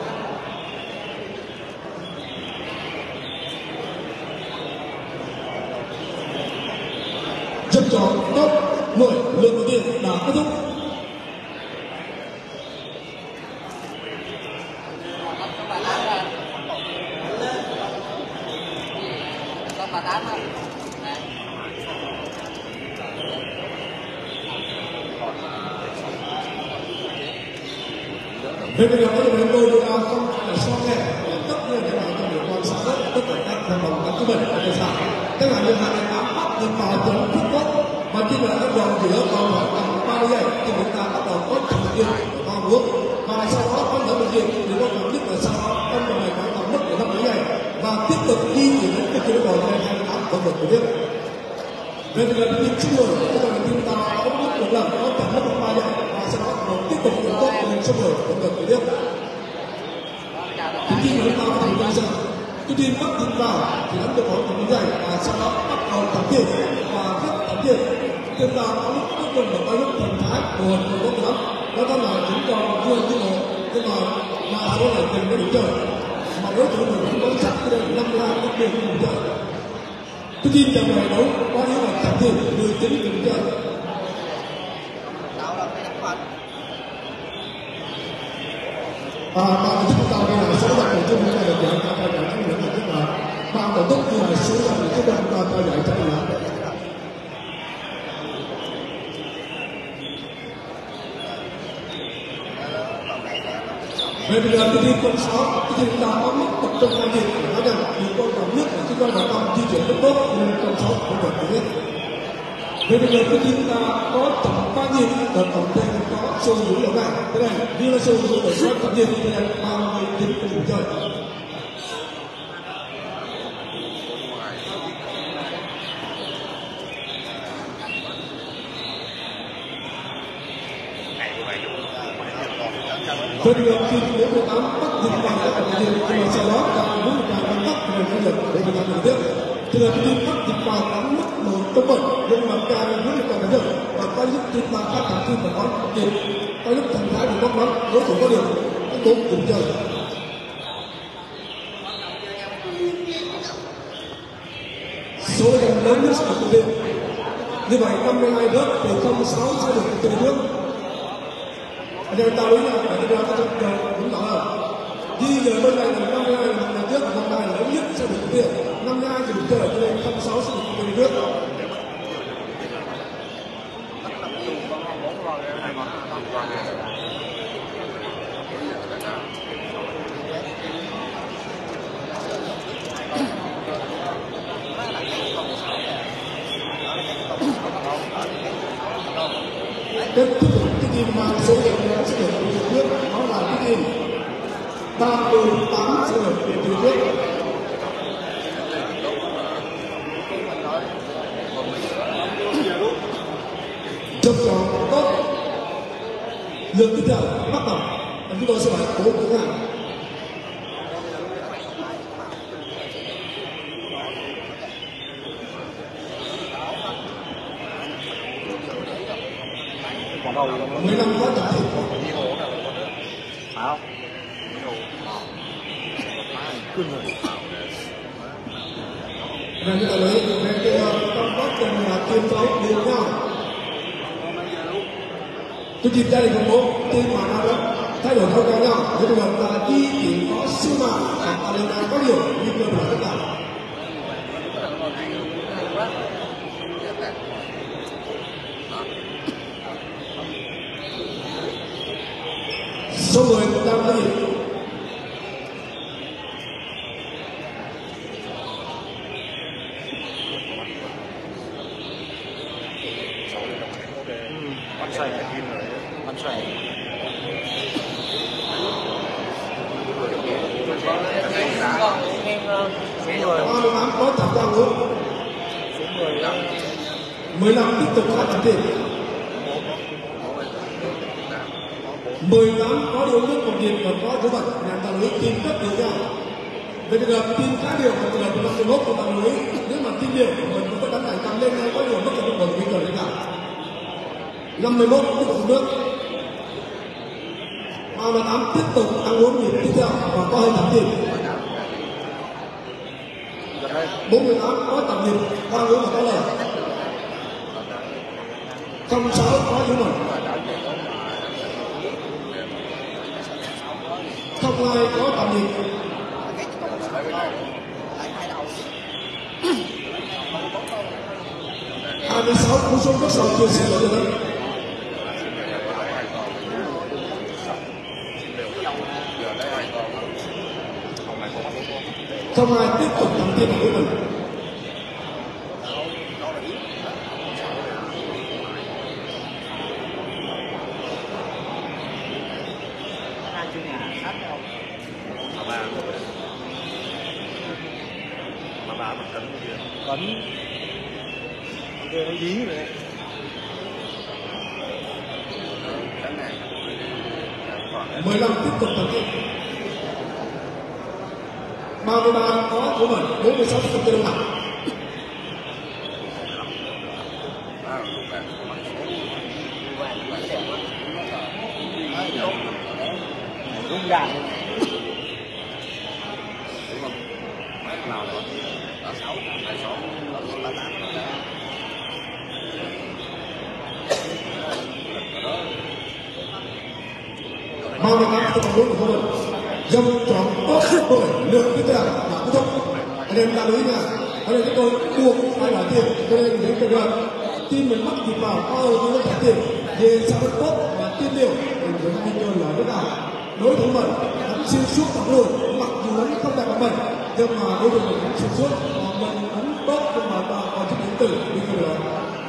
Châm tròn top mười lượt đầu tiên đã kết thúc. Bên cạnh đó thì chúng tôi đưa ra không phải là so kè tất nhiên các bạn trong việc quan sát tất cả các hoạt động các cái bệnh ở cơ sở các bạn như hai mươi tám bắt được vào tuần phút tốt và khi mà các đoàn giữa còn khoảng tầm ba mươi giây thì chúng ta bắt đầu có chậm điện của con bước và sau đó có nở bệnh viện thì có cảm nhất là sau đó trong tuần này khoảng tầm mất để năm mươi giây và tiếp tục di chuyển đến cái chuyến đội hai mươi tám của mình biết. Về việc là tim số mười các bạn tim ta có mất một lần có chậm mất ba giây và sau đó còn tiếp tục chuyển tốt lên số mười của mình biết. Thì khi mà chúng ta có thành công rằng cái tim bắt tim vào thì đánh được khoảng tầm giây và sau đó bắt đầu tập tiền và rất tập tiền chúng ta có lúc cuối cùng và có lúc thần thái buồn và tốt lắm đó có là chúng còn chưa như một nhưng mà mà đó là tình có đủ trời mà đối thủ mình cũng có chắc cái đây năm mươi hai có tiền đủ trời. Cái team trận này đấu có những là tập tiền mười chín đủ trời. À, ban tổ chức chúng ta đây là số lần của chúng ta được giải cao giải trong những ngày trước là ban tổ chức như là số lần của chúng ta trao giải trong những ngày. Về bây giờ cái team con sáu, cái team chúng ta có mức tập trung làm việc để nói rằng điều quan trọng nhất là chúng ta phải tâm di chuyển rất tốt nên con sáu không được biết. Về bây giờ cái team ta có tổng ba nhịp và tổng thêm có số dữ liệu này thế này như là số dữ liệu có tập nhịp thế này ba mươi chín cùng chơi. Về bây giờ khi bốn mươi tám bắt nhịp vào các tập nhịp nhưng mà sau đó gặp bốn mươi tám bắt tắt về cái lực để mình làm được tiếp. Thì là cái team bắt nhịp vào đánh mất một tốc độ nhưng mà càng hướng được càng được và có lúc chúng ta phát triển team và có kịp có lúc thần thái của bóng lắm đối thủ có điều cái tốt cùng chơi. Số lần lớn nhất là của team như vậy năm mươi hai rớt từ không sáu sẽ được từ nước. Anh em ta lý là để chúng ta có thể đúng rõ hơn. Di giờ bên này là năm mươi hai là trước và năm mươi hai là lớn nhất sẽ được tiền. năm mươi hai thì được chơi cho nên không sáu sẽ được từ nước. Tiếp tục cái team mang số điểm sẽ được từ nước đó là cái team ba mươi tám sẽ được từ nước. Châm tròn tốt lượt tiếp theo bắt đầu và chúng tôi sẽ phải cố gắng hàng mười năm có trả thịt phải không? Và như ta lấy về cái trong quá trình là tiêm cháu đều nhau tôi tìm gia đình công bố tiêm mà nào đó thay đổi không cao nhau với trường hợp là đi chỉ có siêu mạng hoặc là đều có điều nguy cơ là tất cả số người đang lấy bắn xoay bắn xoay ba mươi tám có chặt ra luôn mười lăm tiếp tục phát triển tiền mười tám có điều nước một điểm và có số bật nhằm tạo lý tìm rất nhiều nhau về bây giờ tìm khá nhiều và từ đầu năm mươi mốt chúng ta lưu ý nếu mà tin liệu của mình có đánh lại tăng lên hay có nhiều mất là một nguy cơ đấy cả. năm mươi mốt tiếp tục nước. ba mươi tám tiếp tục ăn uống nhịp tiếp theo và có hơi tạm nhịp. bốn mươi tám có tạm nhịp, ba uống và có lời. không sáu có yếu mình. không hai có tạm nhịp. hai mươi sáu cú xuống rất sâu chưa xin lỗi được đấy. không ai tiếp tục thắng tiền của mình. Mà bà mình cấn cái gì? Cấn. Cái nó dí rồi đấy. mười lăm tiếp tục thắng tiền. ba mươi ba có của mình, bốn mươi sáu tiếp tục cho đông mặt. Rung đạn. ba mươi tám tiếp tục bốn của mình. Dòng chọn tốt bởi lượng tiếp theo là cú thấp. Anh em ta lưu ý nha. Ở đây chúng tôi buộc phải trả tiền cho nên đến trường hợp team mình mắc kịp vào có ơi tôi trả tiền về sao vẫn tốt và tiên liệu mình với nguy cơ là rất nào đối thủ mình đánh xuyên suốt tập luôn mặc dù đánh không đạt bằng mình nhưng mà đối thủ mình đánh xuyên suốt còn mình đánh tốt nhưng mà ta còn chút điện tử đi không được.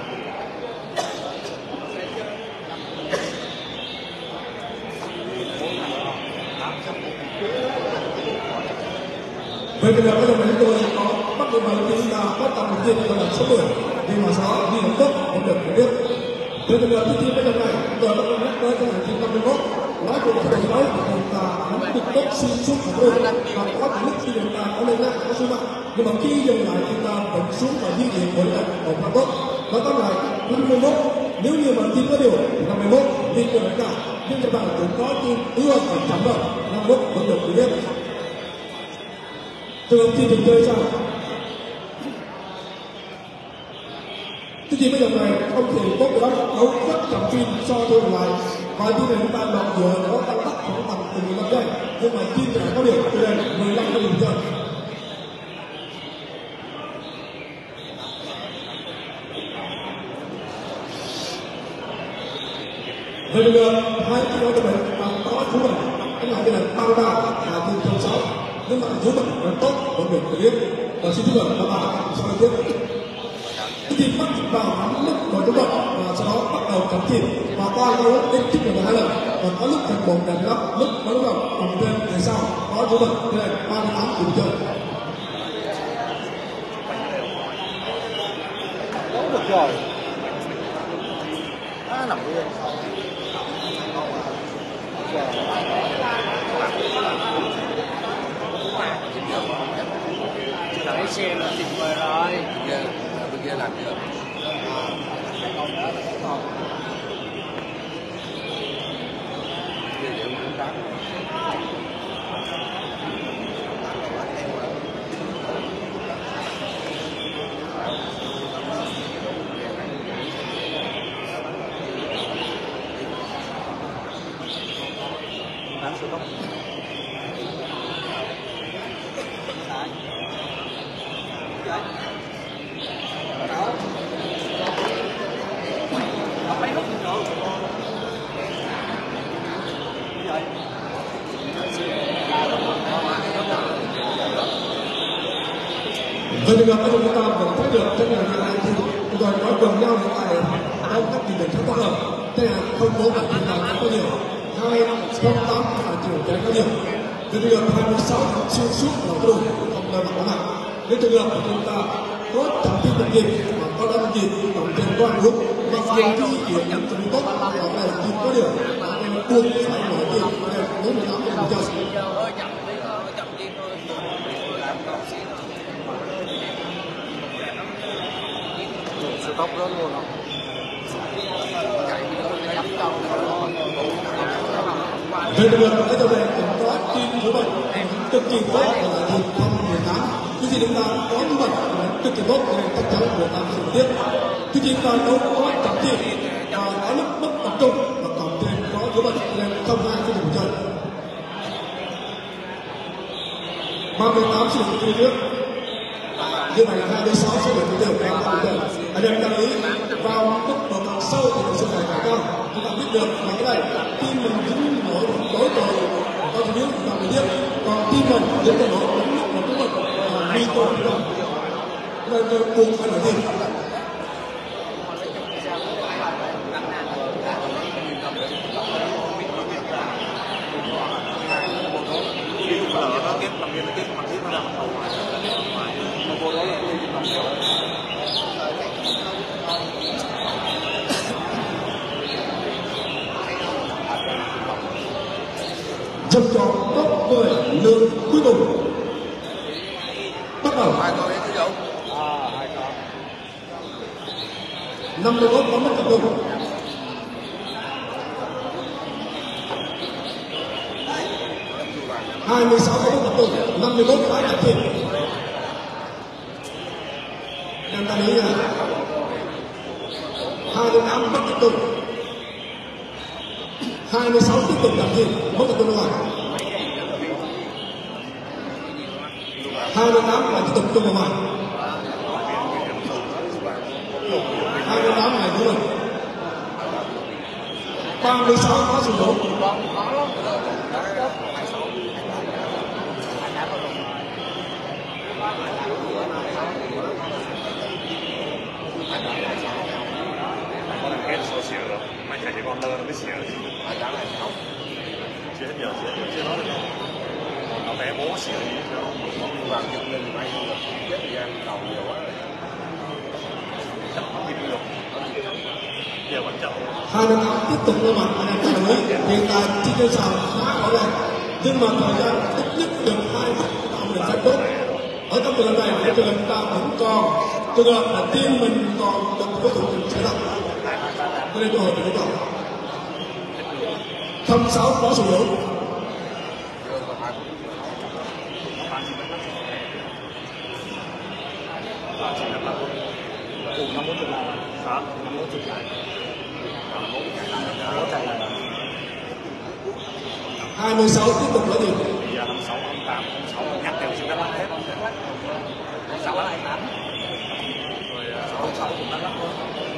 Vậy bây giờ bây giờ mình tôi có bắt đầu bằng chúng ta có tầm một tiền là số mười nhưng mà sau đó đi một tốt không được phải biết. Vậy bây giờ cái team bây giờ này giờ nó nhắc tới trong hành trình năm mươi mốt nói về cái nói của chúng ta nắm được tốt xuyên suốt của tôi và có những lúc khi chúng ta có lên lại có số mạng nhưng mà khi dừng lại chúng ta vẫn xuống và di chuyển với lại ở năm tốt. Nói tóm lại năm mươi mốt nếu như mà team có điều năm mươi mốt thì được cả nhưng các bạn cũng có team ưa phải chấm rồi năm mươi mốt vẫn được phải biết. Trường hợp team chơi sao? Cái gì bây giờ này không thể tốt được lắm, đấu rất chậm phim so với ngoài vài team này chúng ta đọc vừa có tăng tốc khoảng tầm từ mười lăm giây nhưng mà team này có điểm từ đây mười lăm giây bình thường. Vậy bây giờ hai team nói cho mình bằng có chú mình cái này cái này bao ba là team trong sáu nhưng mà chú mình vẫn tốt vẫn được phải biết và xin chúc mừng các bạn sau tiếp. Cái team bắt vào nắm lúc của chúng mình và sau đó bắt đầu cắm chìm và qua lâu đến chích được hai lần còn có lúc thành một đèn lắp lúc có lúc nào còn bên ngày sau có chú mình đây này ba mươi tám điểm chơi. Đúng được rồi. Á nằm yên. Cái xe là tuyệt vời rồi. Bên kia làm được. Kia điểm cũng đáng. Đáng số tốc. Vậy thì gặp chúng ta vẫn thấy được trong ngày này thì rồi nói gần nhau những bài không cách gì để chúng ta hợp thế là không có bản thân nào có nhiều hai không tám là chiều trái có nhiều thì bây giờ hai mươi sáu xuyên suốt là đủ không là có mặt nếu trường hợp của chúng ta có chậm tim bệnh dịch mà có đâm dịch tổng trên có ăn uống mặc dù khi chuyển nhận cho tốt ở đây là không có điều nên buộc phải mở tiền nếu mà tám mươi phần trăm. tóc đó luôn không? Về lực lượng ở trong này cũng có team của mình cực kỳ tốt là một không mười tám. Cái gì chúng ta có như vậy cực kỳ tốt nên chắc chắn của ta sẽ tiếp. Cái gì ta đâu có chậm gì và có lúc mất tập trung và cộng thêm có của mình nên không hai cái đường chơi. ba mươi tám sử dụng trước. Như vậy là hai mươi sáu sẽ được điều đang làm được. Anh em lưu ý vào mức độ càng sâu thì sự phải càng cao. Chúng ta biết được là cái này khi mình dính nổi đối tượng có thể biết và mình biết, còn khi mình dính nổi đúng lúc mà chúng mình vi tội rồi nên tôi buộc phải là gì? Nó kết làm việc kết mặt tiếp nó ra mặt đầu ngoài mà vô đó là tôi làm Dòng tròn top mười lượt cuối cùng bắt đầu. Hai con đến thứ năm mươi mốt có mất tập trung. hai mươi sáu có mất tập trung. năm mươi mốt phải đạt tiền. Em ta nhớ nha. hai mươi tám mất tập trung. hai mươi sáu tiếp tục đạt tiền. Mất tập trung ngoài. hai mươi tám là tiếp tục trung ngoài. hai mươi tám này của mình. ba mươi sáu có sử dụng. Hết số xỉu rồi, mai chạy con lơ nó mới xỉu. Chưa hết giờ, chưa hết giờ, chưa nói được. Nó bé bố xỉu gì nữa. vàng dựng lên bay không được, chết thời gian đầu nhiều quá. Chậm không kịp được. Giờ vẫn chậm. hai mươi tám tiếp tục với mặt anh em thấy hiện tại trên trên sàn khá rõ ràng, nhưng mà thời gian ít nhất được hai phút tạo được rất tốt. Ở trong trường này thì trường ta vẫn còn trường hợp là team mình còn được đối thủ mình sẽ đặt, cho nên cơ hội được chọn. Không sáu có sử dụng. hai mươi sáu tiếp tục là gì? Bây giờ năm sáu, năm tám, năm sáu nhắc đều sẽ đánh hết. năm sáu là hai tám. Rồi sáu sáu cũng đánh lắm luôn.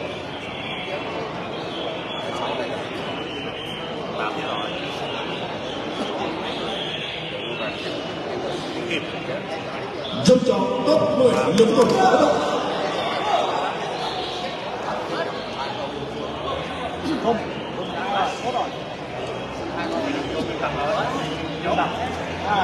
tám như rồi. Kịp. Dốc tròn top mười lượt cuộc đó đó. Không. À, có rồi. À.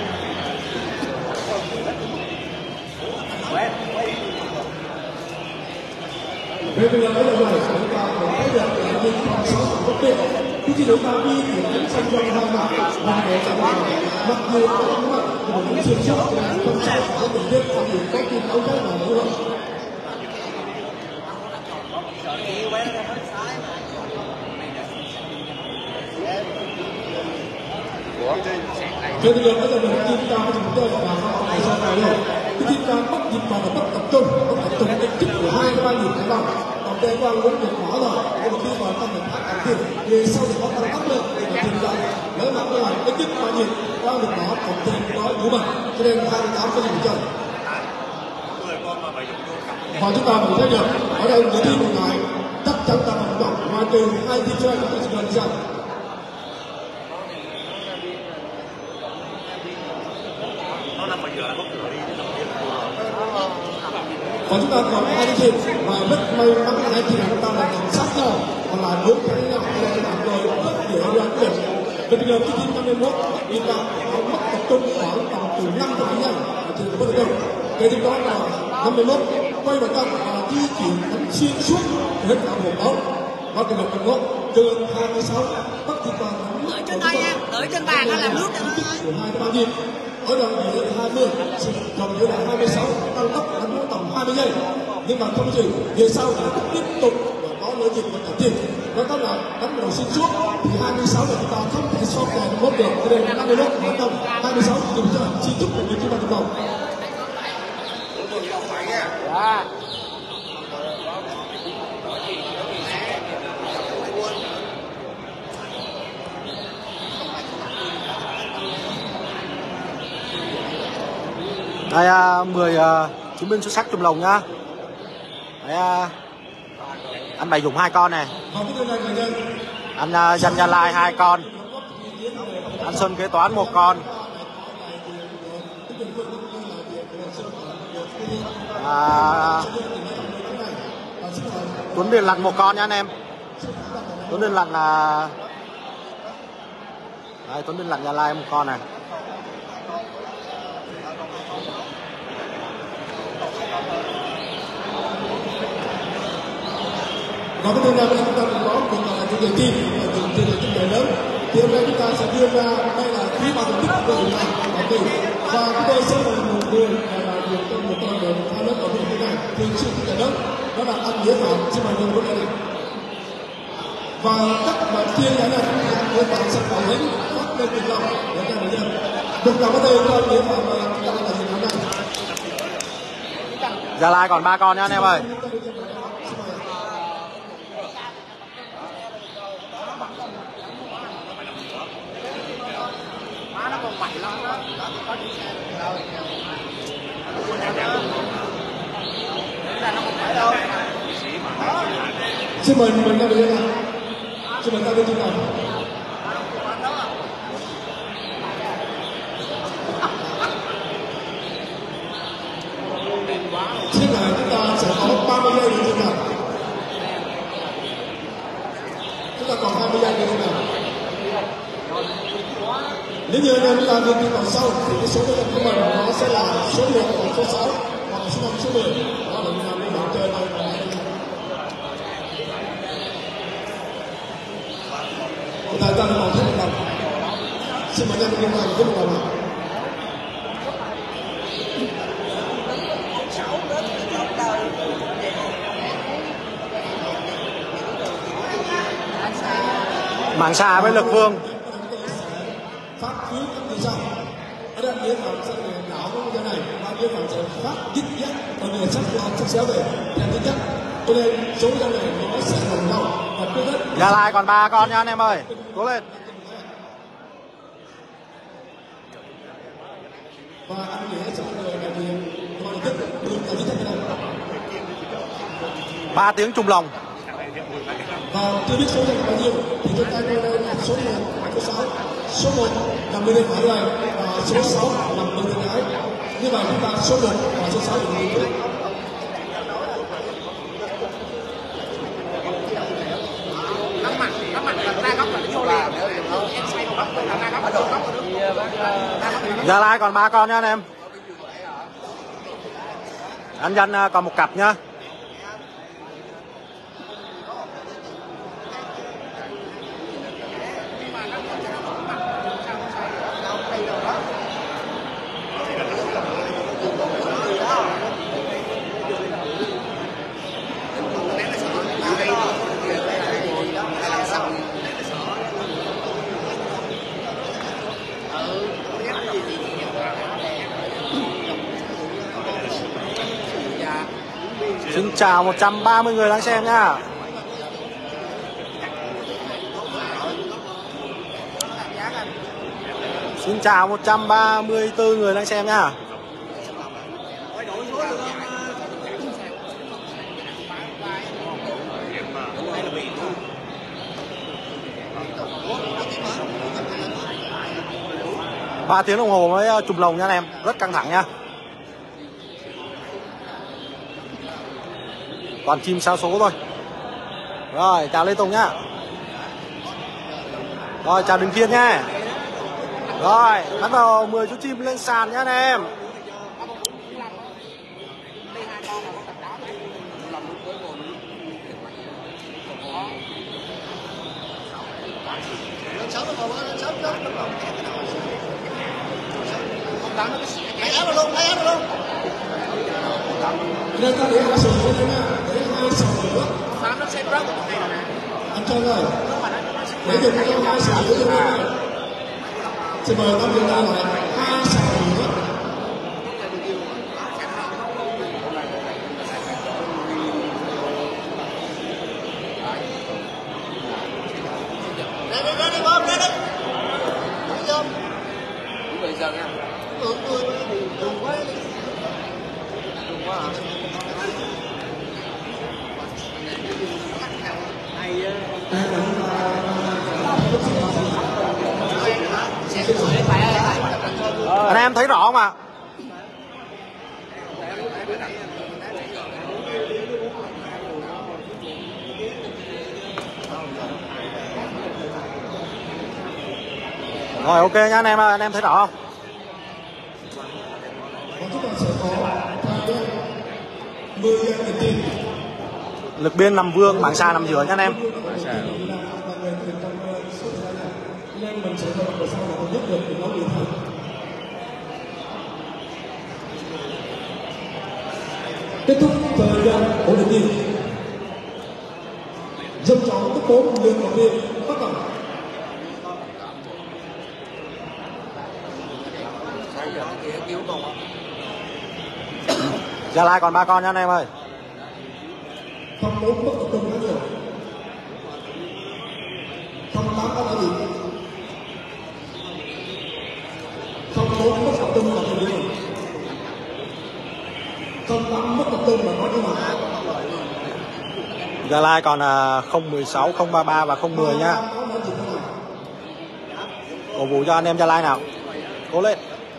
Về bây giờ ở đây này chúng ta có thấy được là những con số của quốc tế. Khi chỉ chúng ta đi thì đánh xanh trong hai mặt, và để cho bạn mặc dù có những mặt của những chiến sĩ là con số của những biết và những có tin đấu rất là lớn rồi. Cho nên là bây giờ mình tin ta chúng tôi là họ này sau này rồi. Cái tin ta mất nhịp vào là mất tập trung, mất tập trung cái kích của hai ba nhịp cái bằng. Còn đây qua cũng được mở rồi, nhưng mà khi mà ta mình phát cảm tiền, thì sau thì có tăng tốc lên để mà tìm lại. Nếu mà cái này cái kích ba nhịp qua được mở còn tiền có đủ bằng, cho nên hai mươi tám có gì chơi. Và chúng ta cũng thấy được ở đây những team này chắc chắn ta phải bằng ngoài trừ hai team chơi của cái gần ra. Và chúng ta còn hai cái team và rất may mắn hai team này chúng ta là còn sát nhau, còn lại bốn cái nhau cho nên làm rồi rất dễ ra quyết định. Và bây giờ cái team năm mươi mốt chúng ta có mất tập trung khoảng tầm từ năm cho đến nhân ở trên bất động. Cái thứ đó là năm mươi mốt quay vào trong và di chuyển đánh xuyên suốt hết cả một đấu. Và trường hợp năm mươi mốt trường hai mươi sáu bắt thì toàn ở trên đây em, ở trên bàn nó làm nước cho nó của hai cái bao nhiêu ở đoạn giữa hai mươi, còn giữa là hai mươi sáu tăng tốc đánh tầm hai mươi giây. nhưng mà không chịu về sau là tiếp tục và có lỗi dịch và cải thiện. Nó tức là đánh đầu xuyên suốt thì hai mươi sáu là chúng ta không thể so kè được mốt được. Cho nên năm mươi mốt vận động hai mươi sáu điểm cho chi thức của người chúng ta vận động. Dạ. Đây à, mười à, chiến binh xuất sắc chùm lồng nhá. Đấy, à, anh Bảy Dũng hai con này, anh à, Dân Gia Lai hai con, anh Xuân kế toán một con, à, Tuấn Điền Lặn một con nhá anh em. Tuấn Điền Lặn là đây, Tuấn Điền Lặn Gia Lai một con này. Và cái tương lai của chúng ta cũng có một là những người team và những người team người lớn. Thì hôm nay chúng ta sẽ đưa ra đây là khi mà tổ chức của chúng ta ở kỳ và chúng tôi sẽ là một người là một trong một con đường khá lớn ở vùng này thường xuyên giải lớn, đó là anh Nghĩa Phạm. Xin mời người bên này. Và các bạn chia giải này các bạn sẽ phải lấy phát lên tiền lòng để cho người dân cùng làm cái đây cho Nghĩa Phạm và chúng ta là gì hôm nay. Gia Lai còn ba con nhá anh em ơi. Xin mời mình ra đây nào. Xin mời ra đây chúng ta. Xin mời chúng ta sẽ có ba mươi giây để chúng ta. Chúng ta còn hai mươi giây để chúng ta. Nếu như anh em chúng ta đi đi vào sau thì cái số của của mình nó sẽ là số một hoặc số sáu hoặc là số năm số mười. Đó là những năm bạn chơi này. Tại ta là một thế một đồng. Xin mời anh em chúng ta một thế một đồng nào. Mảng xà với Lực Vương. Phát phiếu như sau. Ở đây Nghĩa Phạm sẽ là đảo của cái này và Nghĩa Phạm sẽ phát dứt dắt và người sắp sắp xéo về theo thứ nhất. Cho nên số cái này nó sẽ đồng nhau và trước hết. Gia Lai còn ba con nha anh em ơi. Cố lên. Và anh Nghĩa sẽ là người đại diện gọi là tích được ở dưới này. Ba tiếng trùng lồng. Và chưa biết số này bao nhiêu thì chúng ta coi đây là số một, số sáu, số một là mười bên phải này và số sáu là mười bên trái. Như vậy chúng ta số một và số sáu là mười bên. Nắm mặt, nắm mặt là ra góc là cái vô liền. Em xoay một góc là ra góc là góc là Gia Lai còn ba con nha anh em. Anh Dân còn một cặp nhá. Xin chào một trăm ba mươi người đang xem nha. Xin chào một trăm ba mươi tư người đang xem nha. ba tiếng đồng hồ mới chùm lồng nha anh em, rất căng thẳng nha. Toàn chim sao số thôi. Rồi, chào Lê Tùng nhá. Rồi, chào Đình Kiên nha. Rồi, bắt đầu mười chú chim lên sàn nhá anh em. Lấy áo luôn, lấy áo luôn. Nên ta để hai sầu nữa nha, để hai sầu nữa. Sao nó xem rất hay rồi nè. Anh Trân ơi, để dùng cho hai sầu nữa cho nha. Xin mời các vị lại hai sầu nữa. Đây đây đây đây bom đây đây. Đi không? Đúng rồi giờ nha. Tưởng tôi đừng quá. Đừng quá hả? Hay á. Anh em thấy rõ không ạ? Rồi ok nha anh em, anh em thấy rõ không? Và chúng ta sẽ có mười giây tiền tiền. Lực biên nằm vương, bảng xa nằm giữa nha anh em. Nên mình sẽ làm sao là mình biết được thì nó như thế. Kết thúc thời gian ổn định nhiên. Dân trọng cấp bốn liên hợp viên bắt đầu. Gia Lai còn ba con nha anh em ơi. Không bốn mất tập trung hết rồi. Không tám có là gì? Không bốn mất tập trung là cái gì? Không tám mất tập trung là nói cái mà. Gia Lai còn không một sáu, không ba ba và không một không nha. Cổ vũ cho anh em Gia Lai nào. Cố lên.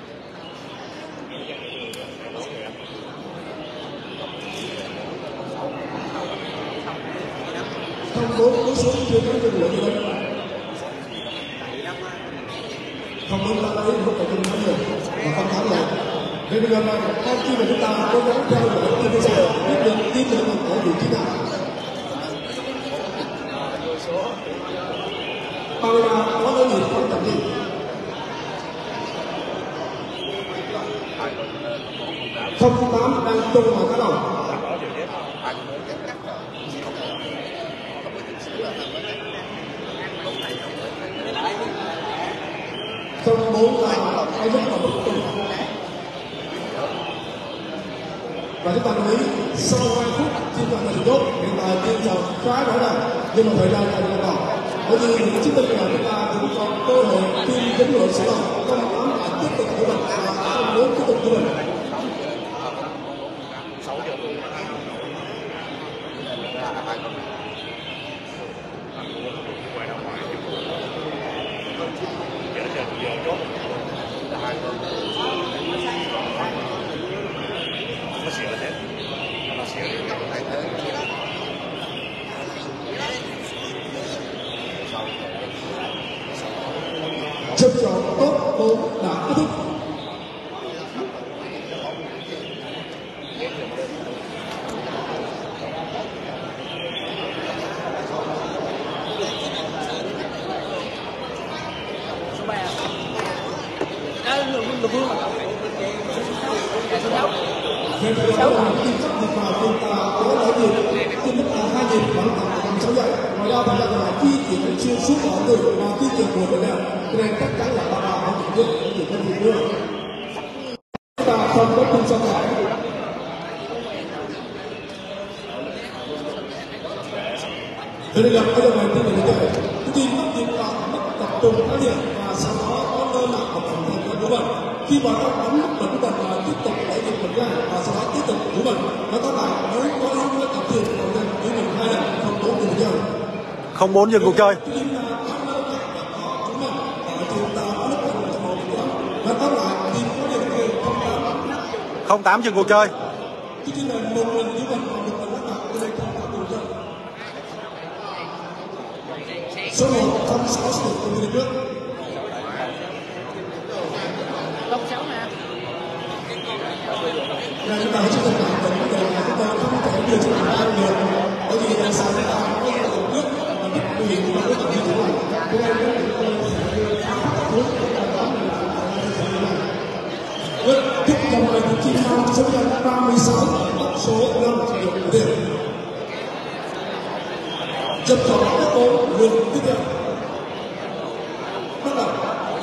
Không bốn có số chưa có chân lửa gì đâu. Không bốn ta lấy một cái chân lửa rồi và không thắng lại. Nên bây giờ là con khi mà chúng ta cố gắng theo dõi trên cái giờ biết được tin được ở vị trí nào. Bao là có cái gì quan trọng gì? Không tám đang tung vào cái đầu. Không bốn là cái rất là bất tung. Và chúng ta lưu ý sau hai phút chiến thuật là tốt, hiện tại tiên trọng khá rõ ràng nhưng mà thời gian là không còn. Bởi vì những chiến thuật là chúng ta cũng còn cơ hội tin vấn luận sẽ là không tám là tiếp tục của mình và không muốn tiếp tục của mình. Chấp chọn tốt bốn đã kết thúc. Về thời gian là tin chắc một vào chúng ta có lẽ gì tin tức là hai nghìn vẫn tầm tầm sáu giây. Ngoài ra thời gian là di chuyển xuyên suốt ở người và di chuyển của Việt Nam nên chắc chắn là ba ba không được biết những cái gì nữa. Chúng ta không có tin sao cả. Thế nên là bây giờ mình tin là như thế. Tin mất tin là mất tập trung phát hiện và sau đó có nơi là học thành thành của mình. Khi mà nó bấm nút mình của mình là tiếp tục để việc mình ra và sau đó tiếp tục của mình nó có lại nếu có yếu với tập tiền của mình của mình hai lần không bốn cuộc chơi không bốn dừng cuộc chơi không tám dừng cuộc chơi số một không sáu sử dụng của nước không sáu nè. Là chúng ta chỉ cần làm được vấn đề là chúng ta không thể điều chỉnh lại được bởi vì là sao chúng ta có một tổ chức và biết quy định và quyết định như thế này cho nên chúng tôi sẽ đưa ra các bước để làm đó mình làm như thế này. Tiếp trong ngày chín năm số nhân ba mươi sáu số Chấp chọn các bóng lượt tiếp theo. Bắt đầu.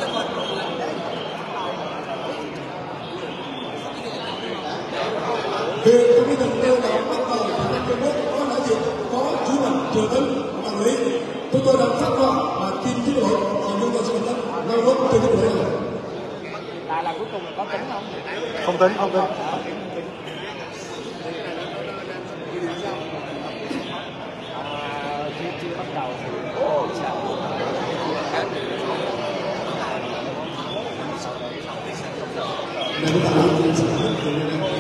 Về trong cái đường đeo đó bắt đầu thì năm mươi mốt có đại diện có chú Mạnh Trường Tấn quản lý. Chúng tôi đang phát qua và team chiến đội thì chúng tôi sẽ đánh lao lốt từ cái buổi này. Tại là cuối cùng là có tính không? Không tính, không tính. Chưa chưa bắt đầu. Để chúng ta làm những sự kiện này.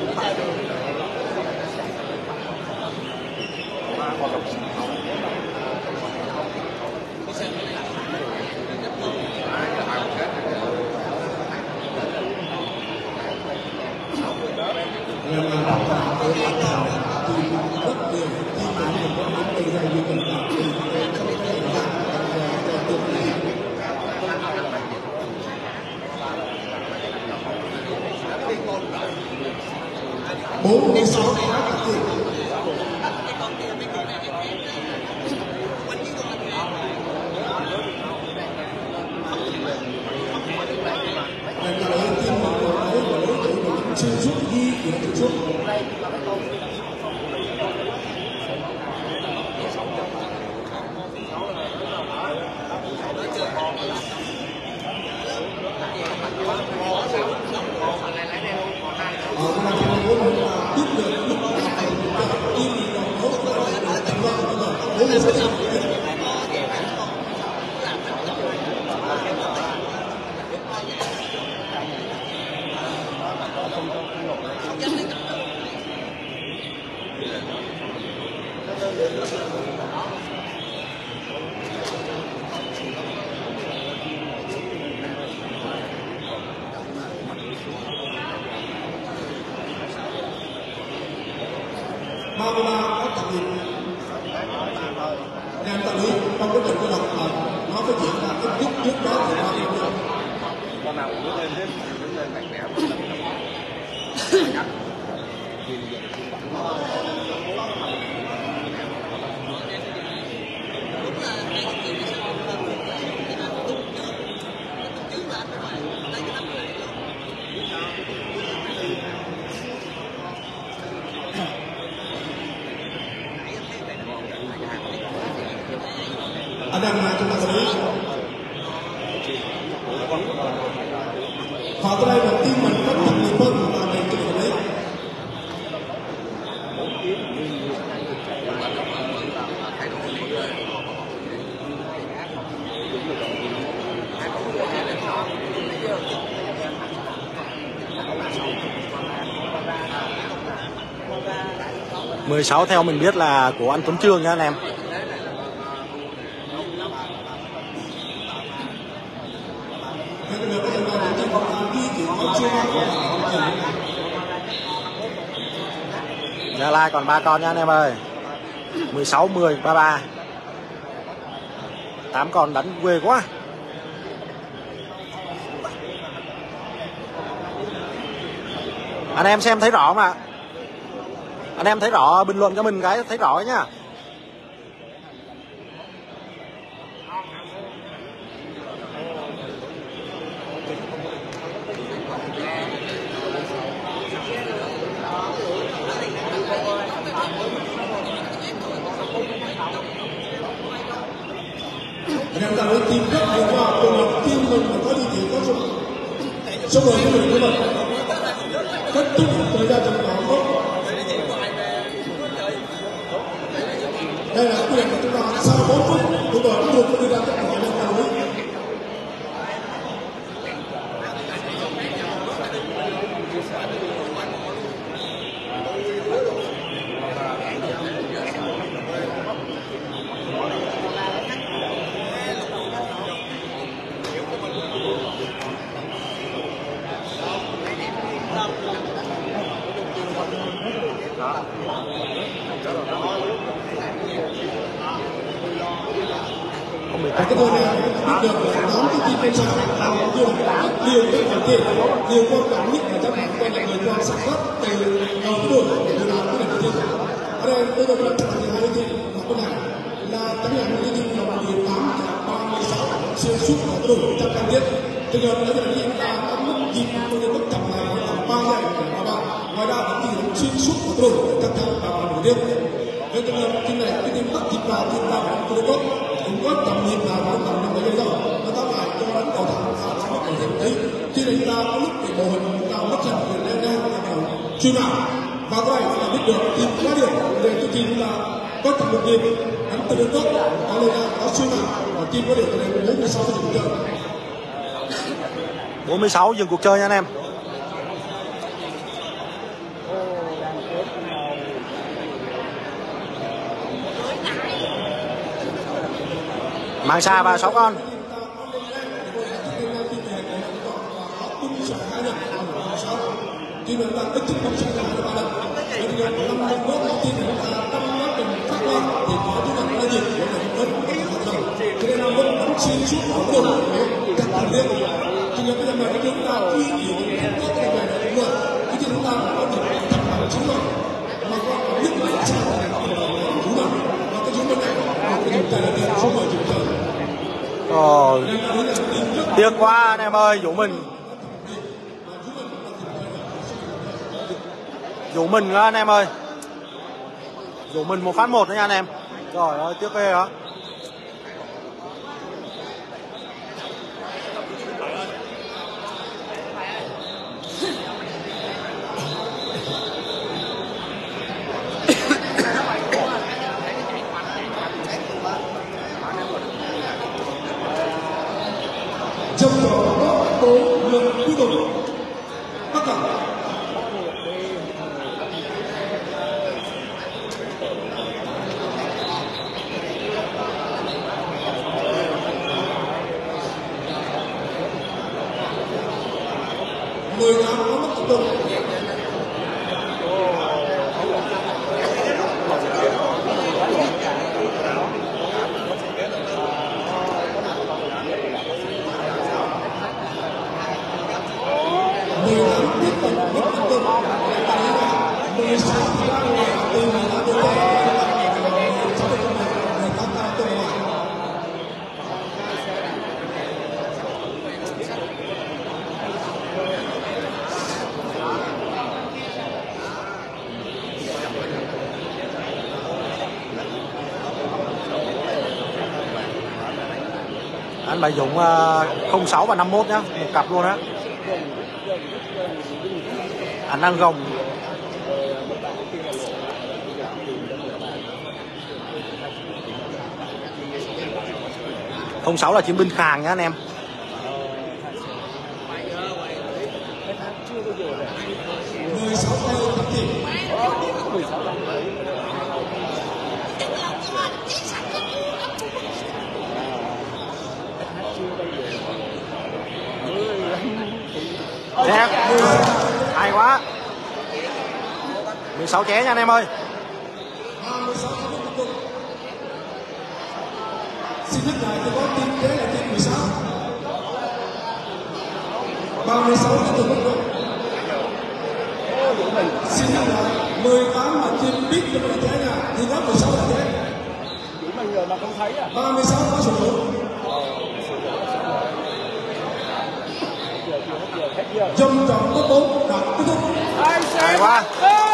Làm làm tạo tạo cái phát thảo thì rất nhiều khi mà mình có những cây ra như cần tạo thì không thể làm cho tương lai. Bốn mươi sáu khá là tiền. Đây là lời tiên một của đấy của đối tượng của những chưa rút ghi của những rút. Ở cái này thì muốn là biết được lúc nào phải im thì nó có là tình trạng của nó. Đấy là sẽ làm ba mươi ba có tập luyện làm tập luyện trong cái trận của đọc là nó phải diễn ra cái trước trước đó thì ba mươi ba con nào cũng lên hết đứng lên mạnh mẽ. anh em là chúng ta xử lý và tới đây là team mình có tập luyện hơn và mình tự xử lý. mười sáu theo mình biết là của anh Tuấn Trương nha anh em. Gia Lai còn ba con nha anh em ơi. mười sáu, mười, ba mươi ba. tám con đánh quê quá. Anh em xem thấy rõ mà. Anh em thấy rõ bình luận cho mình cái thấy rõ nhá. Anh ta nói tìm rất nhiều qua của một team mình mà có gì thì có số số người của mình của mình kết thúc thời gian trong đó tốt. Đây là quy định của chúng ta sau bốn phút chúng tôi cũng được đưa ra kết quả lên tàu đấy. Và cái tôi này biết được là tám cái team bên trong làm điều điều cái phần tiền điều quan trọng nhất là trong đây là người quan sát rất từ đầu cái đường để làm cái điểm tiền. Ở đây tôi được làm cho hai team là cái này là chẳng hạn như như là mười tám ba mươi sáu xuyên suốt là đủ trăm can thiết. Trường hợp đấy là chúng ta có mức nhịp tôi được mức chậm này khoảng tầm ba giây để ba ba. Ngoài ra thì nó xuyên suốt là đủ chắc chắn là nổi điên. Với trường hợp như này cái điểm tắt nhịp vào nhịp vào tôi được cũng có tầm nhịp vào khoảng tầm năm bảy giây rồi. Nó tác lại cho đến cầu thang khá là mất thể hiện đấy. Khi này chúng ta có lúc để bộ hình chúng ta mất dần để lên lên là vào chuyên vào. Và cái này là biết được tìm quá điểm để cáiทีchúng ta có tầm một nhịp đánh từ đường gốc có lời ra có xuyên vào và team có điểm đến bốn mươi sáu dừng cuộc chơi. bốn mươi sáu dừng cuộc chơi nha anh em. Mang xa ba mươi sáu con. Khi mà ta ít không xảy ra cho ba lần, thì bây giờ năm mươi mốt đầu tiên chúng ta tăng quá trình phát huy thì có chúng ta có dịch của mình đến hoạt động. Cho nên là vẫn vẫn xuyên suốt ở đường để các thành viên. Thì bây giờ mà chúng ta duy trì những tốt cái này là được. Thế thì chúng ta có thể tập bằng chính rồi. Mà có nhất là sao là đúng rồi. Và cái chúng bên này là cái chúng ta là tiền số mười chúng ta. Ồ, tiếc quá anh em ơi, Vũ mình Vũ mình anh em ơi, Vũ mình một phát một đó nha anh em. Trời ơi tiếc ghê đó. Trong đó có bốn lần cuối cùng bắt đầu mười tám có mất tập trung. Anh Bảy Dũng không sáu và năm mốt nhá, một cặp luôn á. Anh đang gồng. không sáu là chiến binh khàng nhá anh em. mười sáu tay tập thể. Đẹp, hay quá. mười sáu ché nha anh em ơi. Xin nhắc lại tôi có tin kế là tin mười sáu. ba mươi sáu tiếp tục mất rồi. Xin nhắc lại mười tám là team biết cho mình thế nha, thì có mười sáu là thế. ba mươi sáu có số đủ. Dâm trọng có bốn đạt kết thúc. Hay quá.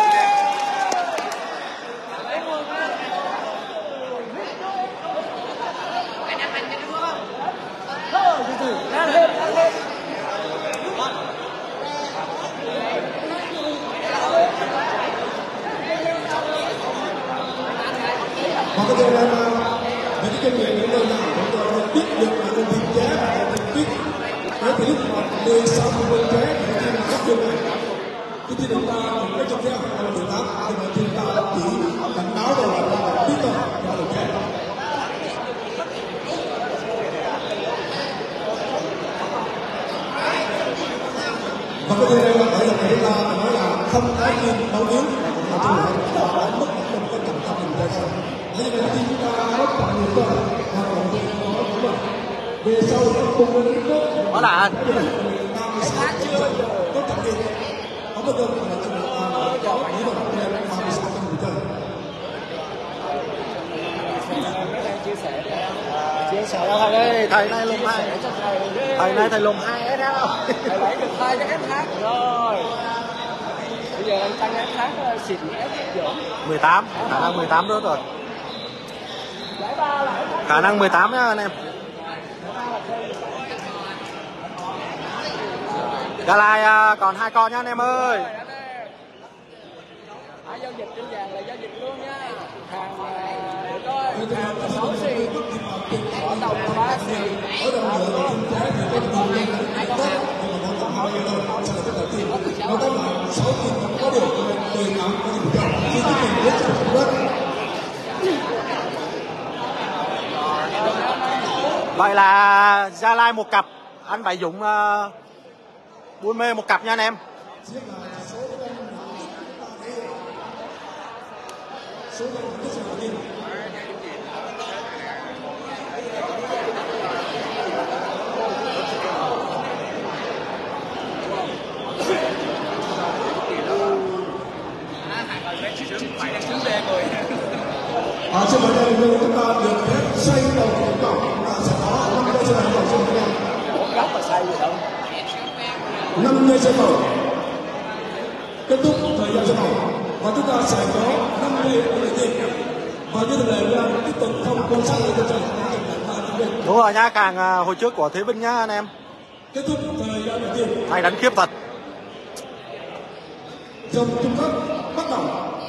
Và cái điều này là những cái kinh nghiệm của tôi là chúng tôi biết được là mình thiệt chế và mình biết cái từ lúc mà mười sáu mươi chế thì khi mà gấp đường này cái khi chúng ta mình có trong cái học là đường tám thì mà chúng ta chỉ cảnh báo rồi là chúng biết thôi và được chế. Và cái điều này là ở đây chúng ta nói là không có gì máu yếu mà chúng ta đã mất một cái trọng tâm mình ra thôi. Thế nên khi chúng ta mất trọng nhiều rồi hoạt động thì nó cũng là về sau nó cùng với những cái Đó là anh. có trọng điểm có bất đồng là chúng ta có những cái ba mươi sáu trăm người chơi. thầy này lùm hai. Thầy này thầy lùm hai ét hát không? Thầy lấy được hai cái ét hát rồi. Bây giờ anh tăng ét hát xịn ét hát dữ. mười tám, khả năng mười tám rớt rồi. Khả năng mười tám nhá anh em. Gà lai còn hai con nhá anh em ơi. Hãy giao dịch trên vàng là giao dịch luôn nha. Hàng để coi, hàng là sáu xì, ở đầu là ba xì. Ở đầu nữa có kinh tế thì có nhiều nhân hai con tốt, nhưng mà vẫn còn bao nhiêu đâu, sẽ là rất là tiền. Nó có là sáu tiền không có được, tiền nào có gì cho, khi cái tiền rất là không đất. Vậy là Gia Lai một cặp, anh Bảy Dũng uh, Buôn Mê một cặp nha anh em. Số lượng rất là nhiều. À, trên bản này chúng ta được phép xoay đầu tổng cộng là sẽ có năm mươi giây đầu trên một em. Góc mà xoay gì đâu. năm mươi giây đầu. Kết thúc thời gian cho đầu và chúng ta sẽ có năm mươi lời tiền. Và như thường lệ là tiếp tục không quan sát được cho đúng rồi nha, càng uh, hồi trước của Thế Vinh nhá anh em. Kết thúc thời gian đầu tiên. Này đánh khiếp thật. Dòng trung cấp bắt đầu.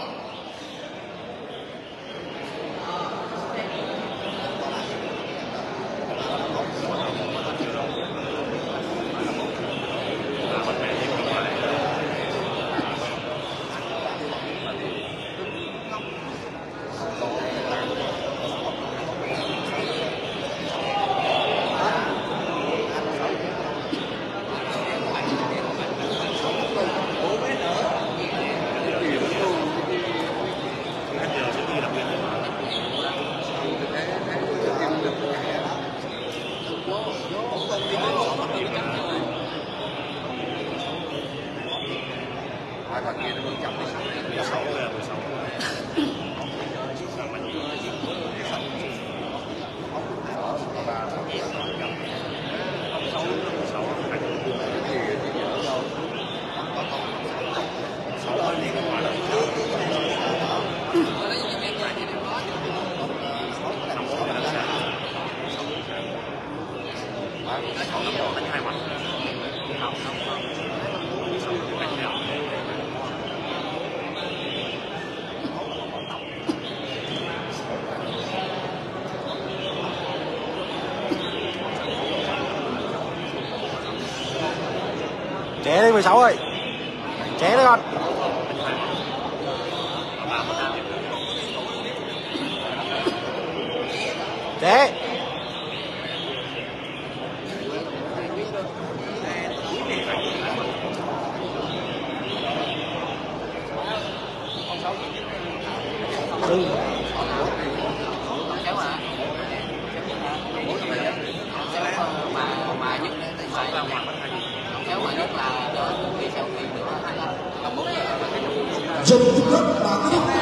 Trẻ đi mười sáu ơi. Trẻ đấy con. Trẻ. Ừ. Dòng trung cấp và kết thúc.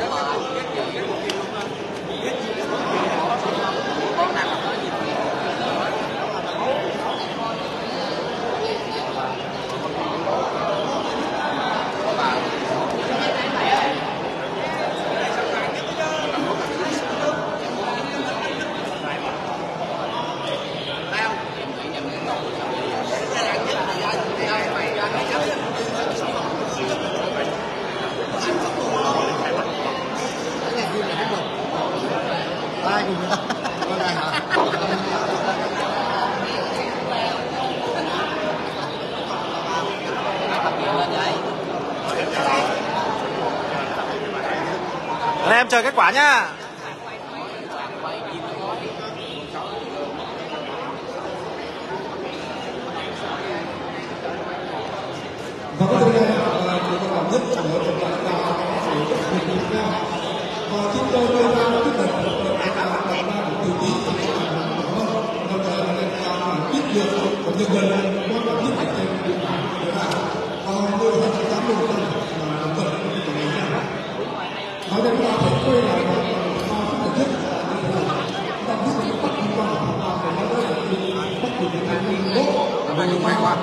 Ai cùng người ta. Con này hả? Anh em chờ kết quả nhá. Và có thể là tôi cảm rất cảm ơn các bạn đã sử dụng Việt Nam. Và chúng tôi đưa ra quyết định là các bạn đặt ra một tiêu chí cho các bạn hơn. Đồng thời là các bạn biết được của nhân dân quan trọng nhất là trên địa bàn của chúng ta. Và tôi sẽ chắc chắn luôn rằng là đồng thời của chúng ta. Và đây chúng ta phải quay lại và phút là nhất là chúng ta biết được các quan trọng của chúng ta phải nói dùng hay quá.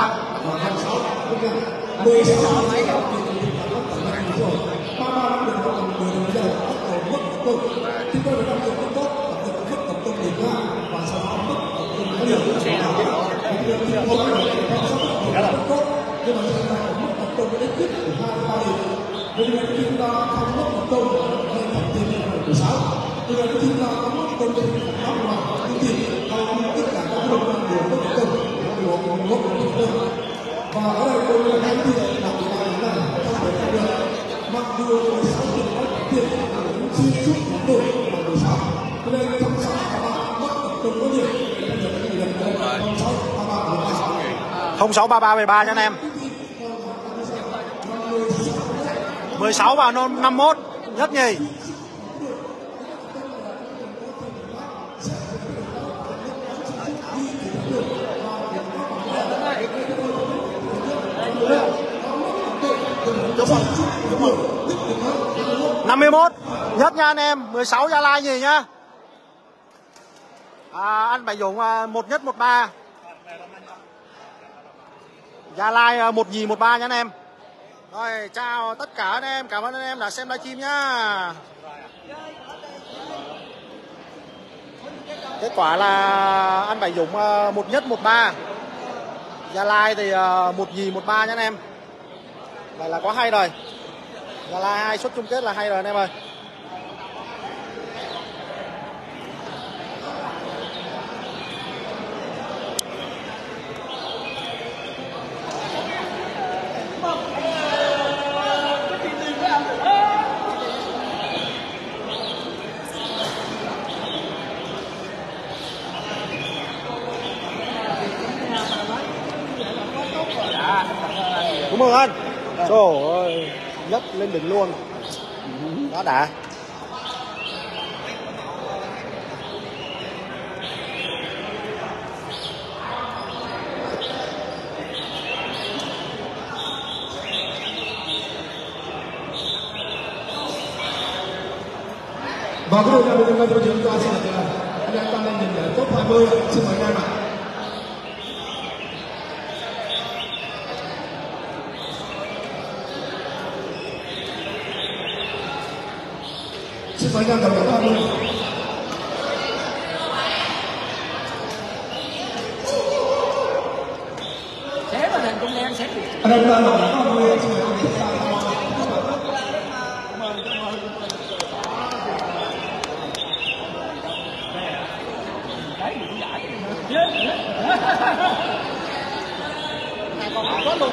mười sáu mấy cái rồi ba ba năm được còn mười đồng giờ bắt đầu mất tập trung chúng tôi đã làm được tốt tập trung mất tập trung điểm ra và sau đó mất tập trung cái điều đó là một cái là tốt nhưng mà chúng ta mất tập trung đến ít của hai ba điểm vì vậy chúng ta không mất tập trung hơn tập trung đến mười sáu vì vậy chúng ta không mất tập trung đến năm mà cái gì không tất cả các đồng đều mất tập trung đều mất tập trung và ở đây tôi là cái gì đặc biệt là không thể được mặc dù mười sáu điểm có tiền cũng xuyên suốt một đường mà mười sáu cho nên trong sáu các bạn mất tập trung có nhiều không sáu ba ba về ba nha anh em. mười sáu vào năm mốt nhất nhì. năm mươi mốt nhất nha anh em. Mười sáu Gia Lai gì nhá. À, anh Bảy Dũng một nhất một ba. Gia Lai một gì một ba nha anh em. Rồi chào tất cả anh em, cảm ơn anh em đã xem livestream nhá. Kết quả là anh Bảy Dũng một nhất một ba. Gia Lai thì một gì một ba nha anh em. Vậy là có hay rồi. Gia Lai hai suất chung kết là hay rồi anh em ơi. Cảm ơn anh. Trời ơi, nhấc lên đỉnh luôn. Đó đã. Và cái đội nhà mình bây giờ chúng ta sẽ là anh em tăng lên nhìn giải top hai mươi. Xin mời anh em ạ. Xin mời anh em gặp hai mươi. Xé mà thành công đen xé bị. Anh em đang gặp hai mươi. Xin mời anh em. Có luôn.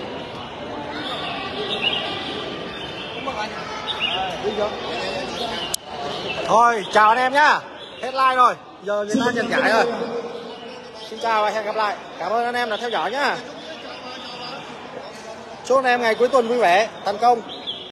Thôi chào anh em nhá. Hết like rồi. Giờ người ta nhận giải rồi. Xin chào và hẹn gặp lại. Cảm ơn anh em đã theo dõi nhá. Chúc anh em ngày cuối tuần vui vẻ, thành công.